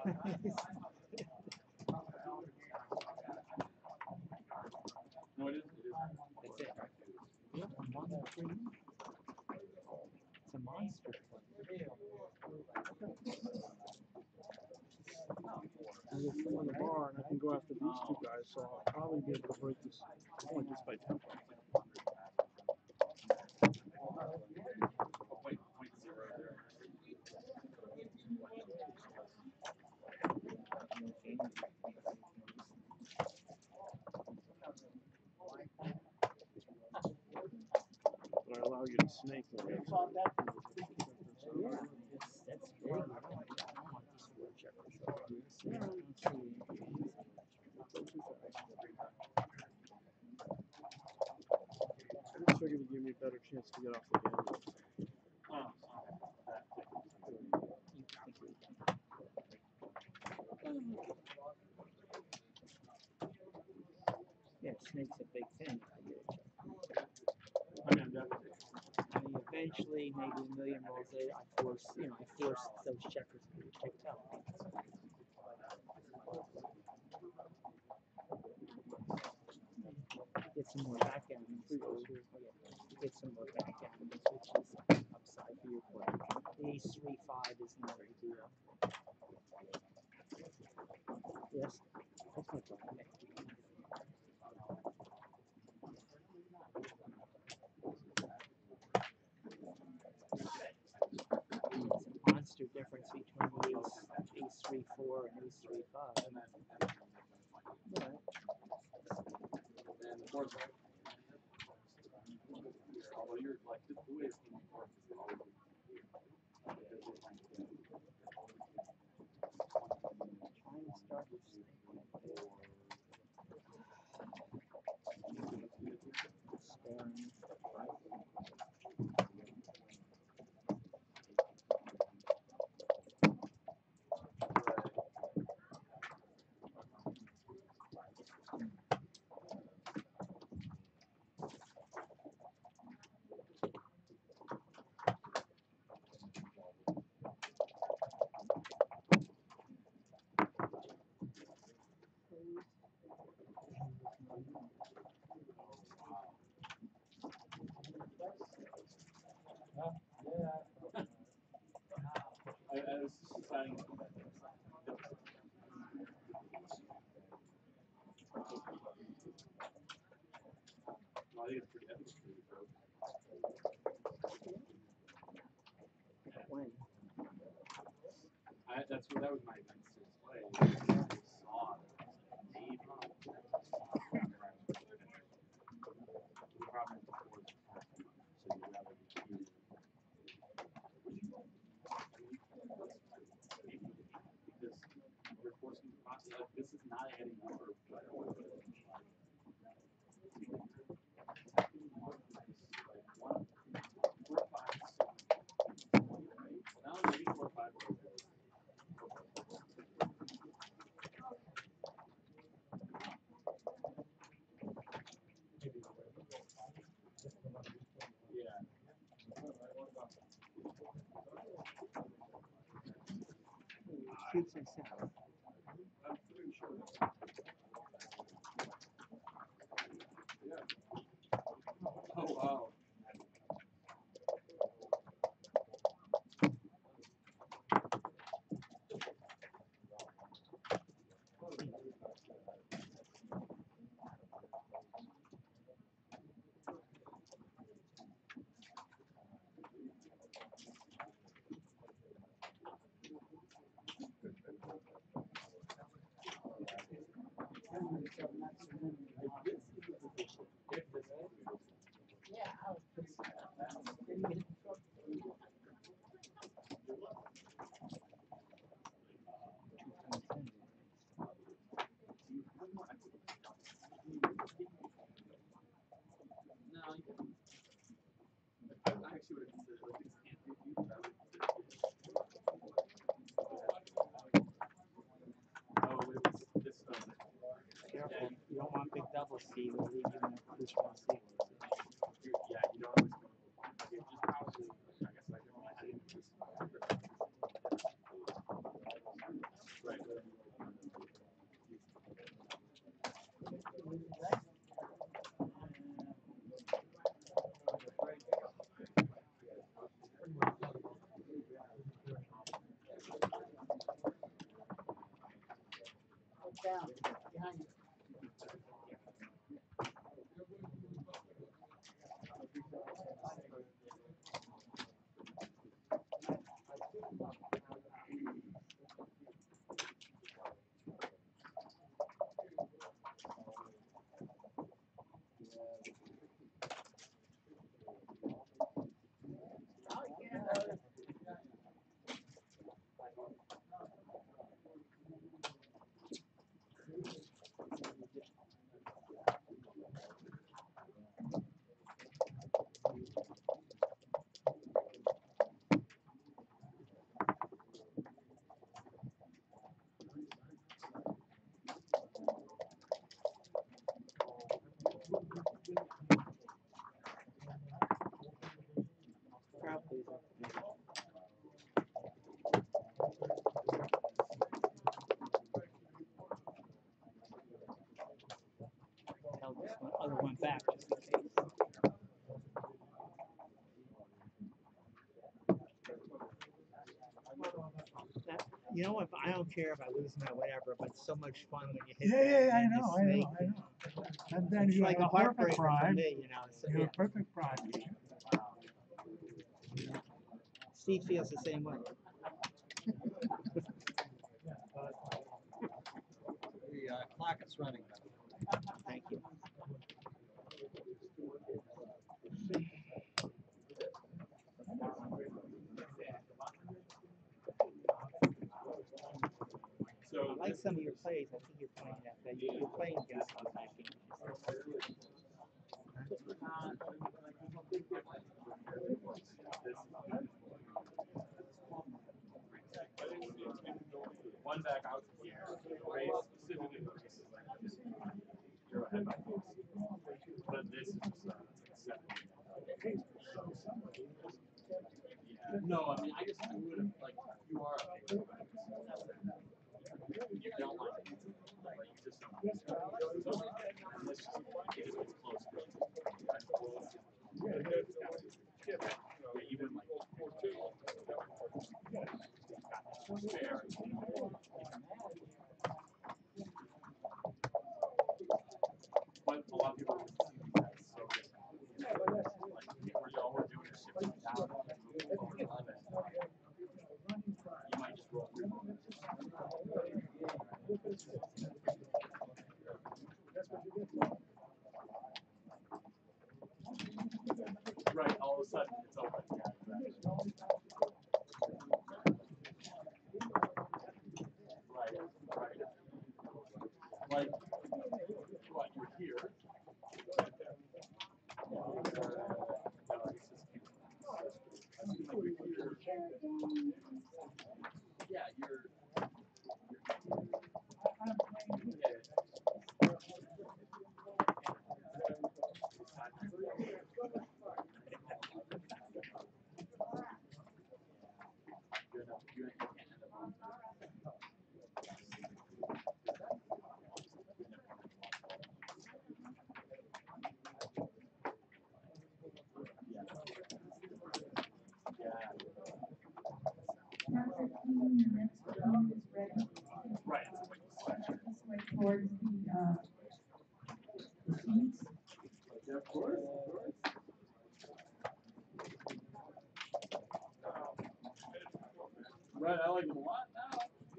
S10: No, it is.
S4: That's it, right? Yep, 1-3. It's a monster play.
S6: I get full in the bar and I can go after these two guys, so I'll probably be able to break this. I want this by 10 points. But I allow you to snake when you
S4: Yeah, that's big. I don't want these 4 checkers.
S6: I just figured to give me a better chance to get off the gambling.
S4: Yeah, snake's a big thing.
S10: I mean, definitely.
S4: I mean, eventually, maybe a million rolls later, I force those checkers to be picked up. Get some more backgammon. Get some more backgammon, which is upside for your play. The ace 3-5 is not ideal. Yes.
S6: That's not bad.
S4: It's a monster difference between the ace 3-4 and ace 3-5.
S10: And the fourth one. Although you're like the way it's in the fourth is always
S4: Trying to start with snake. Sparing.
S10: I was just deciding. No, I think it's pretty broke.
S4: When?
S10: That was my next play. I saw maybe. The problem is before the fourth one, so you'd rather be here. Because we're forcing the process. Like, this is not a hitting number.
S4: Shoots and sound.
S10: Oh wow. No, you can. I actually would have considered like it's anti-view, but I would consider oh, this stuff.
S4: Careful. You don't want big double C. They'll leave you in a crucial C.
S10: Yeah, you don't always go. You just probably, I guess I didn't just. Right.
S11: down behind you.
S4: Crowd pleaser. Held this other one back just in case. That, you know what? I don't care if I lose my whatever, but it's so much fun when you hit that.
S12: I
S4: and
S12: know,
S4: the snake.
S12: I know. And then
S4: It's
S12: you
S4: like a
S12: have perfect
S4: heartbreaker for
S12: prime.
S4: me, you know. So,
S12: You
S4: yeah.
S12: have perfect prime.
S4: Steve feels the same way.
S6: The clock is running.
S4: Thank you.
S10: So
S4: I like some of your plays. I think you're playing that. You're playing against some Backgammon.
S10: one back out to the air, race specifically for races like this, you're ahead by close. But this is just yeah. No, I mean, I just would have, like, you are a big guy. You don't want to, like, you just don't. And this just, it just gets close. Yeah, even like, fair. But a lot of people see that so different. Like, all we're doing is shifting down and moving forward 11. You might just roll through. Right, all of a sudden it's open. Yeah, exactly. Right, right. Like, what, you're here. Yeah, you're
S8: Number 15, your next round is ready.
S10: right.
S8: This way towards the sheets.
S10: Yeah, of course, Right, I like them a lot now.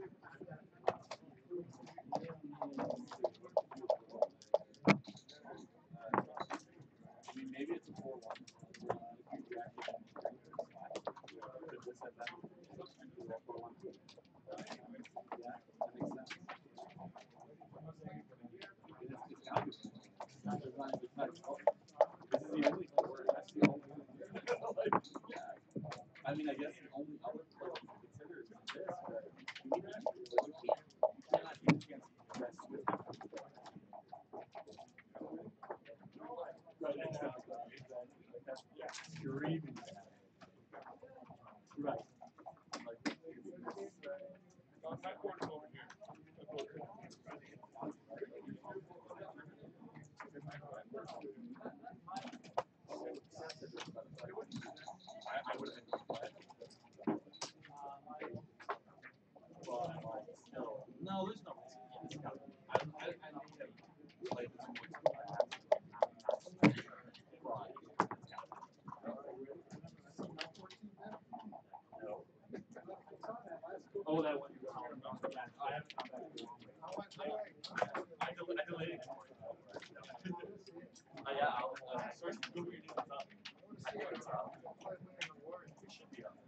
S10: I mean, maybe it's a 4-1. I mean, I guess the only other play you can consider is this, but you can't rest with it. Right, exactly. Screaming. Right. I would have been glad. But, like, still, no, there's no reason. that when you're gone. Yeah, I haven't come back to I deleted it. Yeah, I'll search Google your name. It's up. I think it's up. It should be up.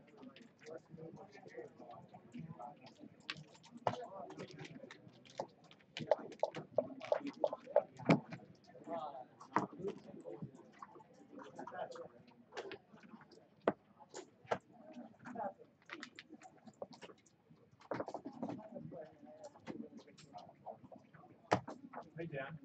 S10: Hey, Dan.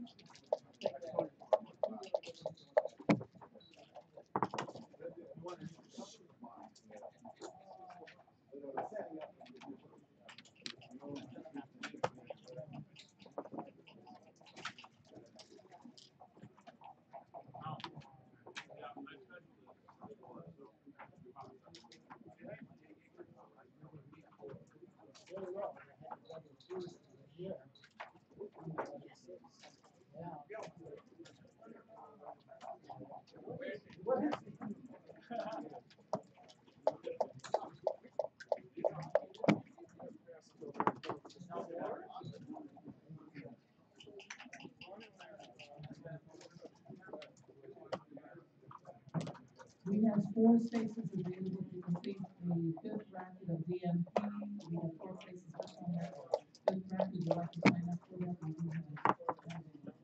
S8: We have 4 spaces available to complete the 5th bracket of DMP. We have 4 spaces left on that 5th bracket. Would you like to sign up for that? We have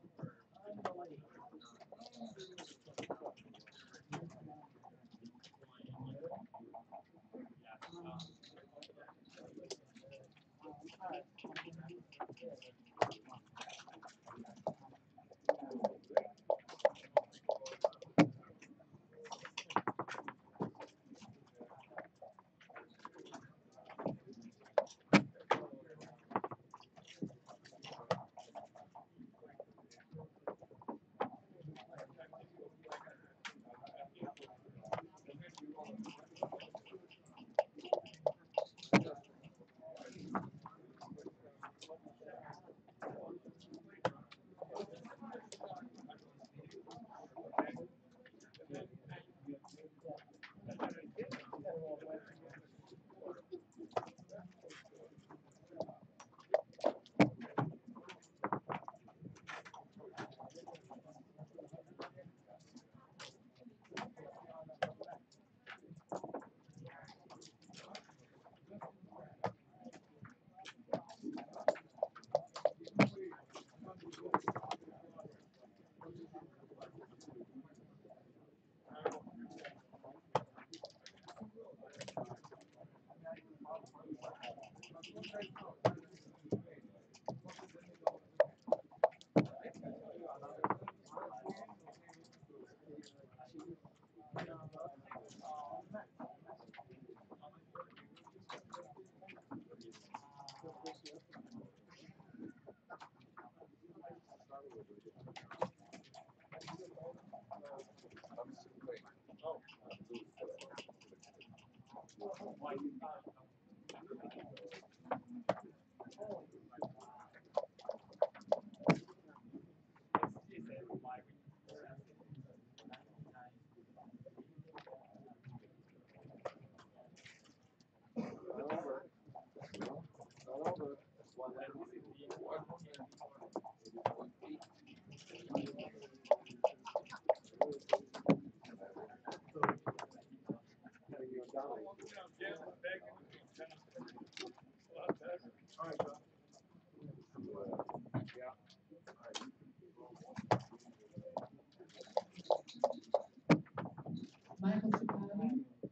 S8: Michael Chicago,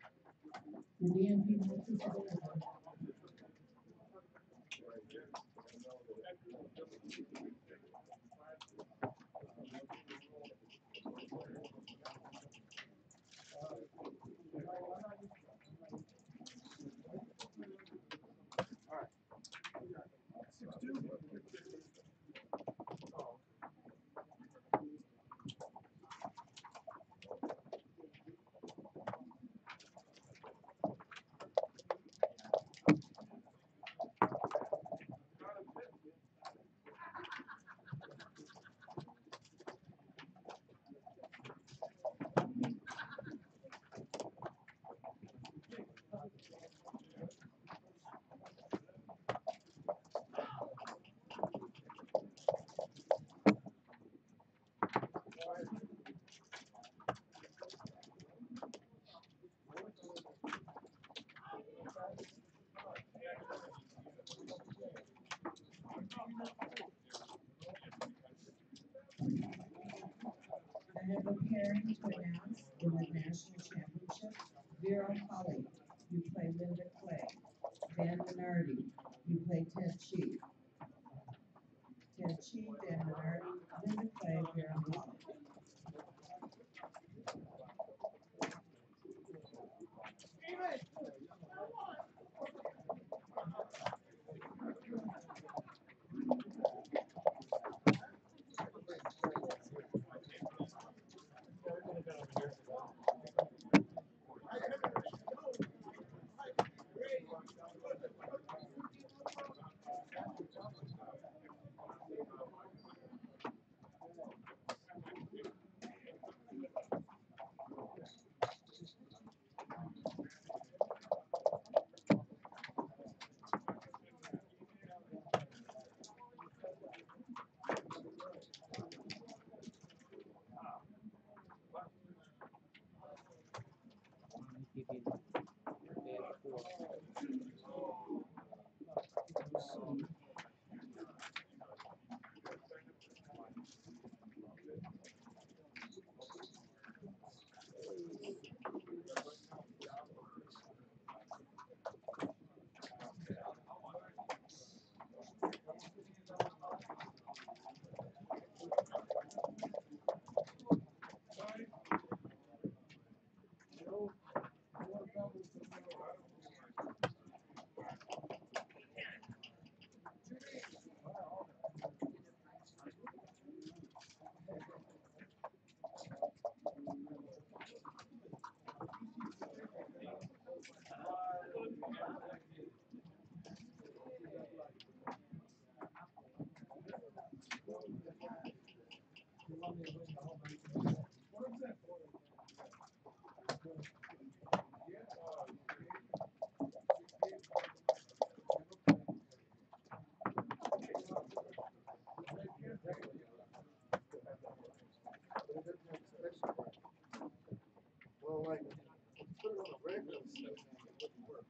S8: the DMP matches available.
S13: In the national championship, Vera Holly, you play Linda Clay. Dan Minardi, you play Ted Chief. Ted Chief, Dan Minardi, Linda Clay, Vera Holly.
S6: Well, like, put it on a regular station, it wouldn't work.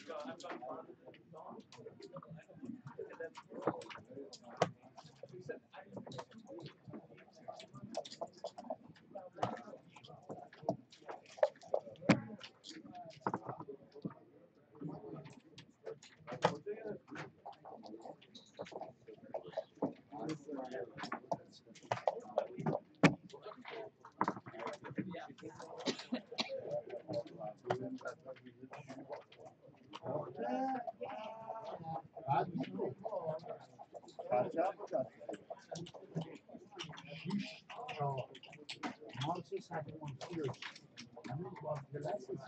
S11: Monsters have one here. The last is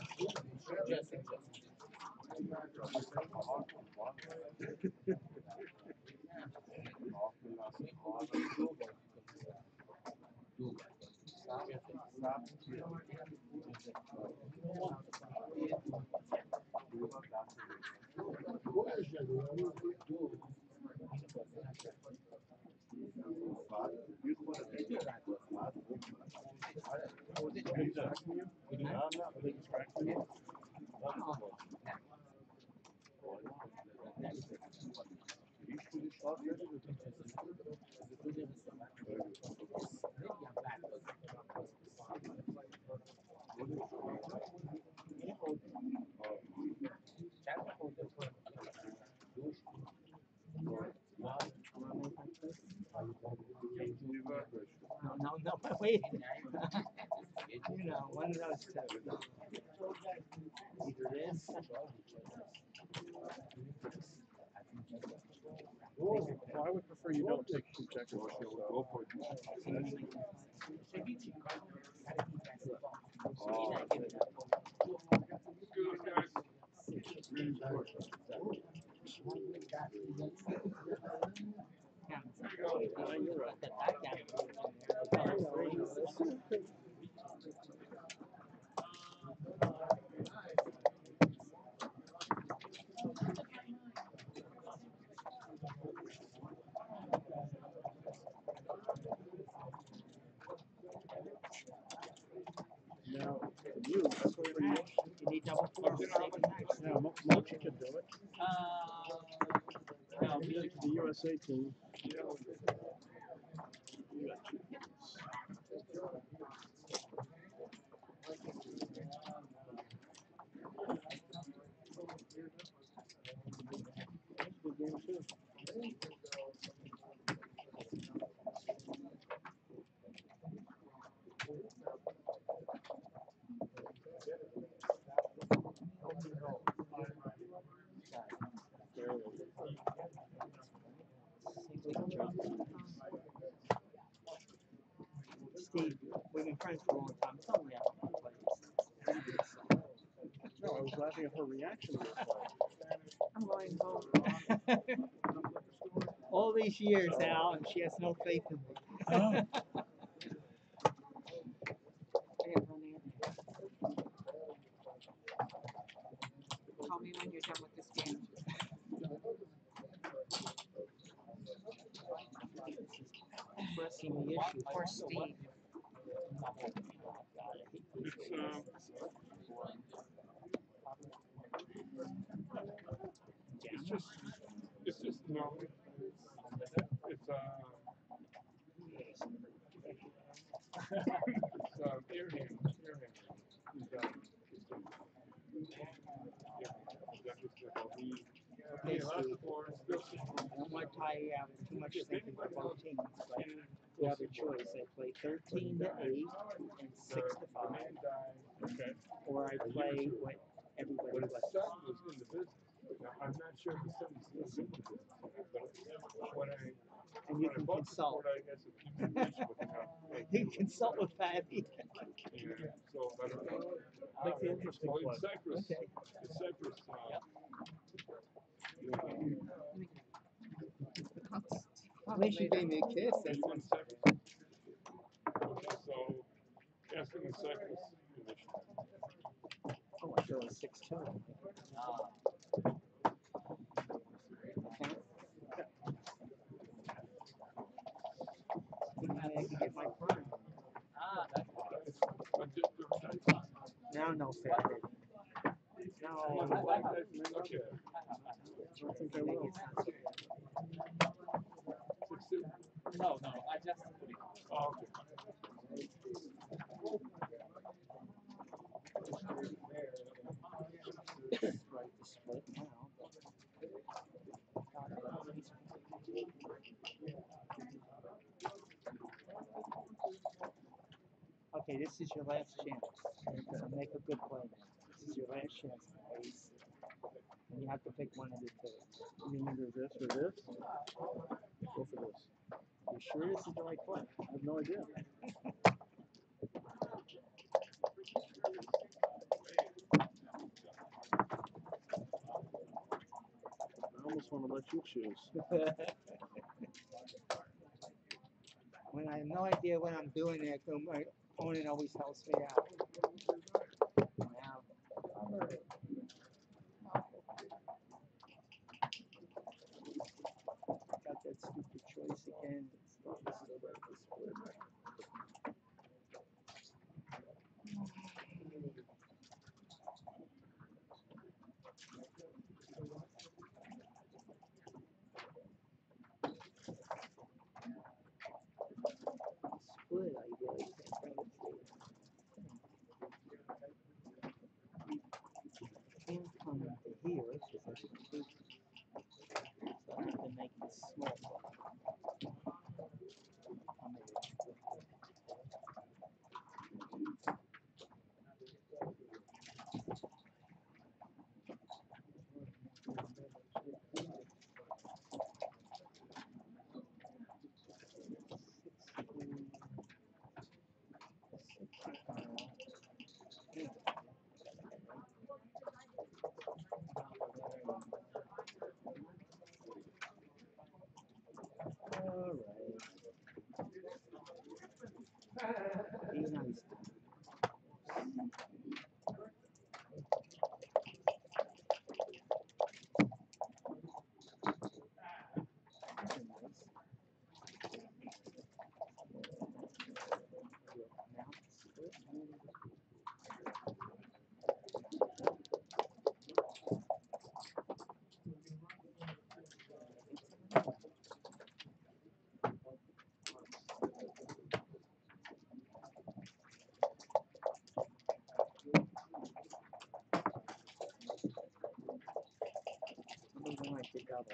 S11: no, wait. You know, one of those two. Either this.
S6: Well, I would prefer you don't take two checkers. Go for it. Now, you
S4: need double four.
S6: yeah, Mochi could do it. Now, to the USA team. You got good game too.
S4: Steve, we've been friends for a long time. Tell me how one plays.
S6: No, I was laughing at her reaction to this play.
S2: I'm going home.
S4: All these years, Al, and she has no faith in me.
S2: I have run in. Call me when you're done with this game.
S4: Pressing the issue.
S2: Or Steve.
S1: It's just no. It's ear hand.
S4: Okay, Steve. I don't want to tie you out too much thinking for both teams, but you have a choice. I play 13 to 8 and 6 to 5.
S1: Okay.
S4: Or I play what everybody
S1: But his
S4: plays.
S1: son was in the business. Now, I'm not sure if his son is still in the business, but when I
S4: And you can consult.
S1: I had some communication with him.
S4: You can consult with Fabby.
S1: And so I don't know.
S6: Make the interesting
S1: Oh, in
S6: play.
S1: Cyprus.
S4: Okay.
S1: In Cyprus.
S4: At least you gave me a kiss. That's
S1: In
S4: one.
S1: Cyprus. Okay, so casting in Cyprus condition.
S4: Oh, I thought it was 6-2. I can get my prime.
S1: But just
S4: Now, no fair. No.
S1: okay,
S4: Okay, this is your last chance. So make a good play now. This is your last chance, Ace. And you have to pick one of the two.
S6: You mean either this or this? Go for this.
S4: You sure this is the right play?
S6: I have no idea. I almost want to let you choose.
S4: When I have no idea what I'm doing there, my opponent always helps me out. Now, got that stupid choice again. Split, I really think that was can't come into here because I can do so I have to make this small. I'll make it. All right. Be nice. I'm going to double.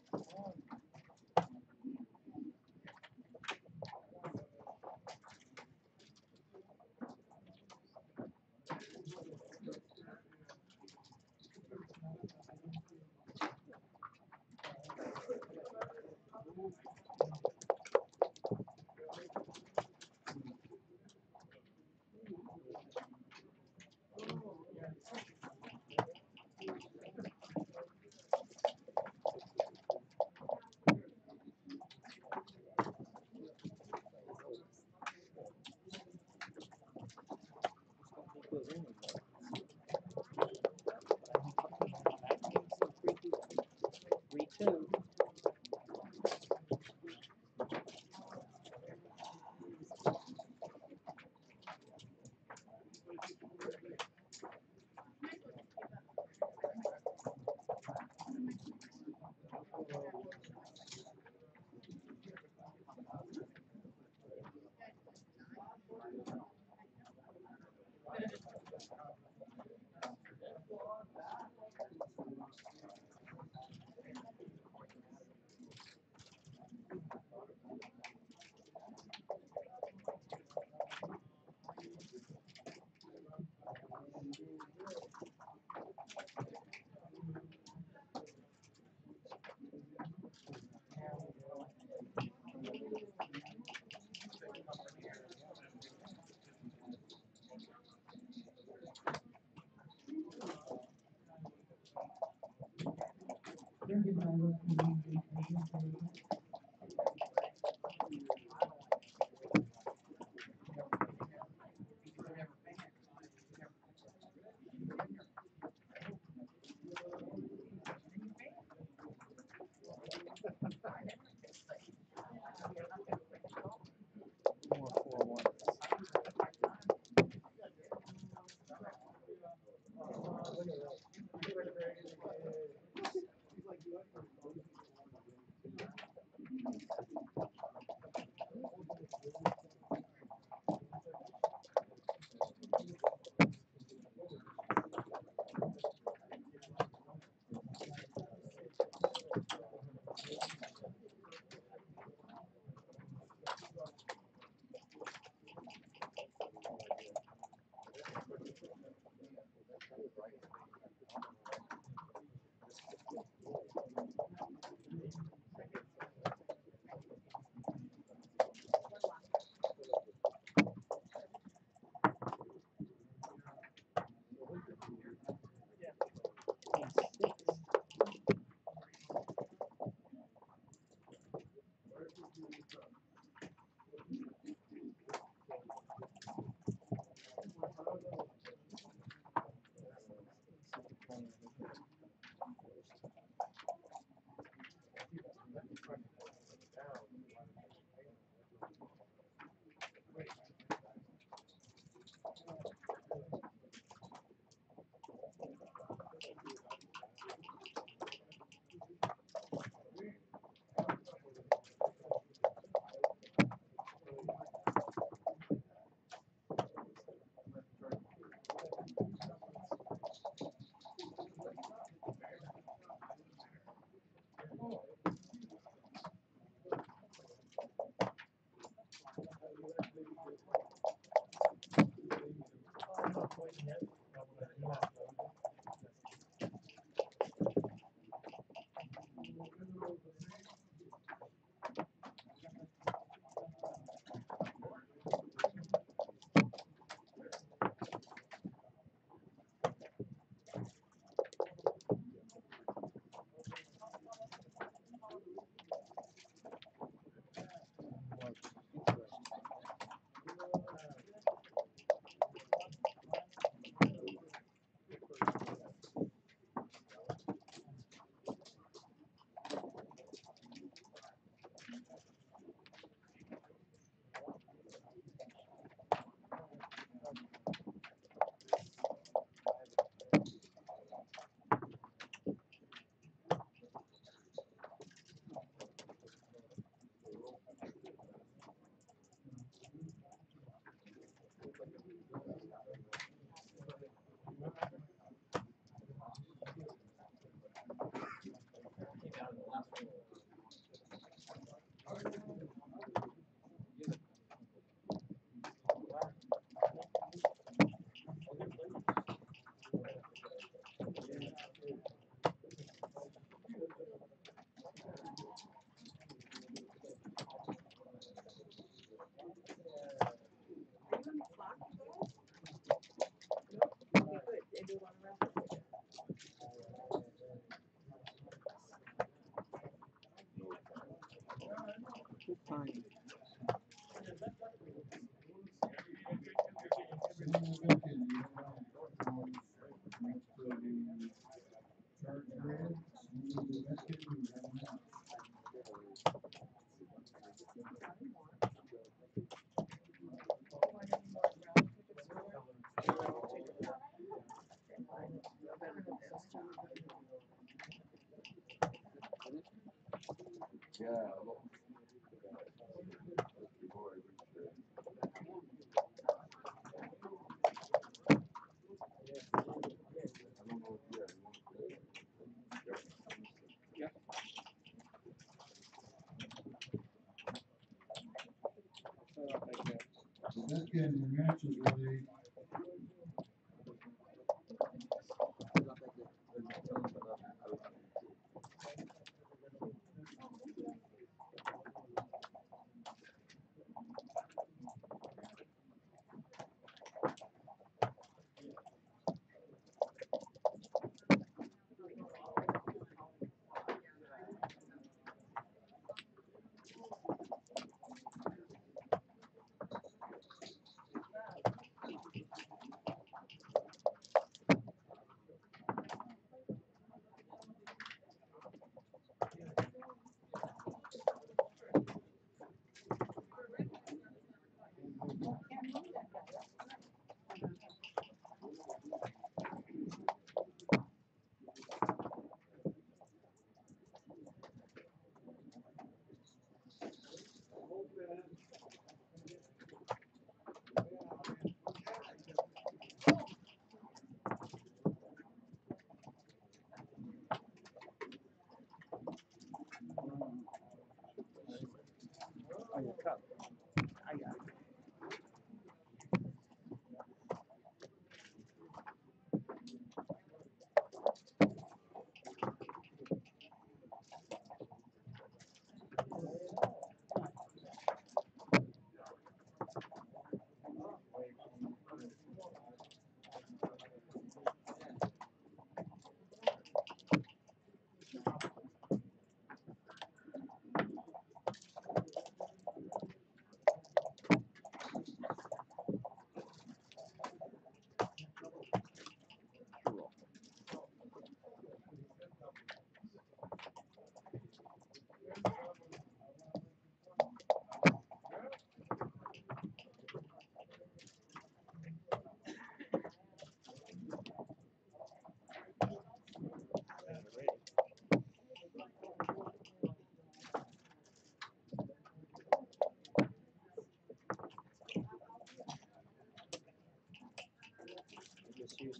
S4: Three, two. More 4-1. Good timing.
S9: Yeah,
S5: Backgammon, your match is ready.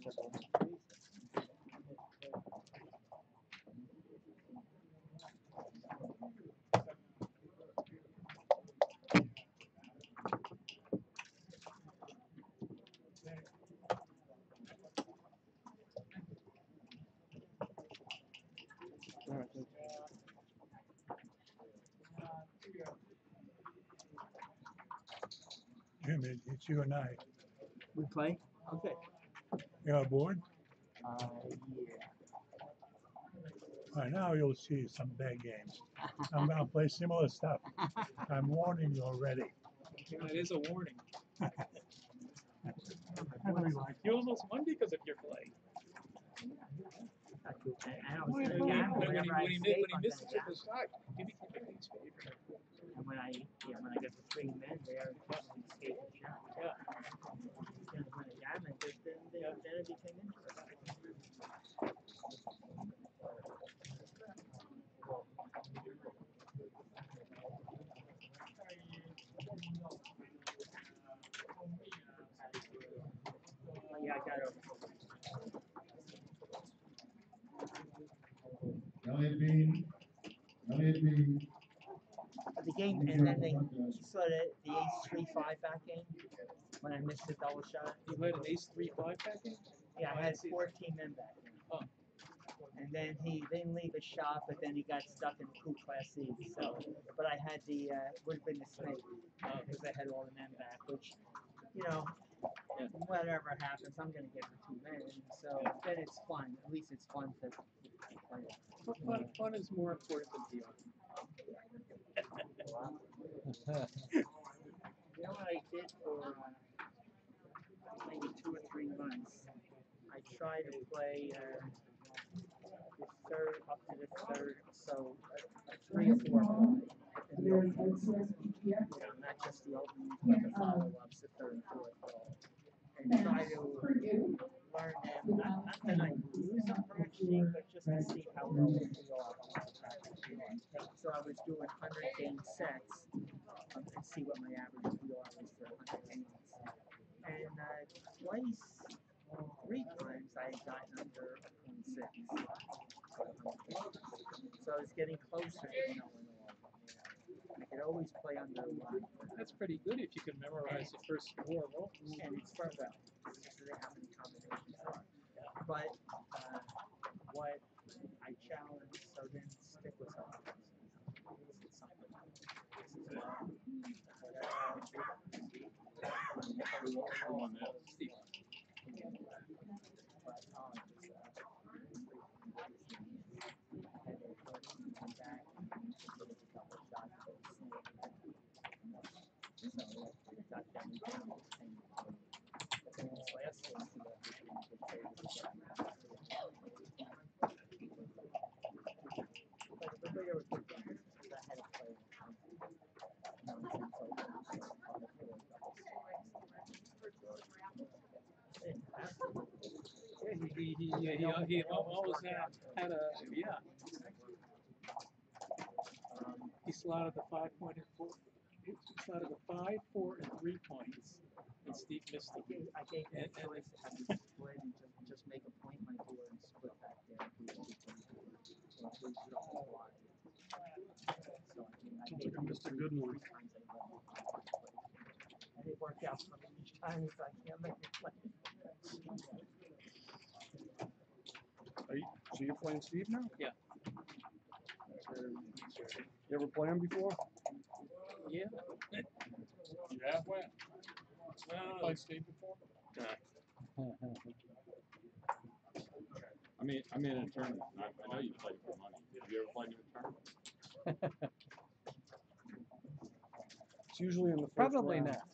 S12: Jim, it's you and I.
S4: We play? Okay.
S12: You on board?
S4: Yeah.
S12: All right, now you'll see some bad games. I'm gonna play similar stuff. I'm warning you already.
S3: That is a warning.
S12: I really like
S3: You almost won because of your play.
S4: And I was going to gamble whenever I escape, I'm going to gamble.
S3: the shot, he became a big favorite.
S4: And when I get the 3 men there, I escape the shot.
S3: Yeah.
S4: And when I gammon, then it became interesting. Yeah, I got it.
S5: Elliot Bean.
S4: The game, and then he saw the ace-3-5 back game when I missed the double shot.
S3: You had an ace-3-5 back game?
S4: Yeah, I had 14 men back game.
S3: Oh.
S4: And then he didn't leave a shot, but then he got stuck in coup class C. So, but I had would have been the snake because I had all the men back, which, whatever happens, I'm going to get the 2 men. So then it's fun. At least it's fun to play it.
S3: Fun is more important than the art.
S4: You know what I did for maybe 2 or 3 months? I tried to play the third up to the third, so 3 or 4 wide. And the opens, not just the openings, but the follow-ups, the third and fourth ball. And try to learn them, not that I use them for machine, but just to see how well they feel out on the practice field. So I was doing 100-game sets and see what my average feel was for 100 games. And twice, 3 times I had gotten under a 0.6. So I was getting closer to knowing all. I could always play under 1.
S3: That's pretty good if you can memorize the first 4 rolls.
S4: And it's for well, it's just how many combinations are. But what I challenge, so then stick with something. It's something.
S3: He always had a, he slotted the 5-point and 4. He slotted the 5, 4, and 3 points. And Steve missed them.
S4: I gave him a choice to have to split and just make a point my board and split back there. So I gave him
S6: Mr. Good one.
S4: 3 times I left it. And it worked out for me each time, so I can't make it play.
S6: So you're playing Steve now?
S3: Yeah.
S6: You ever play him before?
S3: Yeah.
S1: You have when? Played Steve before?
S10: I mean in a tournament. I know you played for money. Have you ever played in a tournament?
S6: It's usually in the first
S4: Probably
S6: round.
S4: not.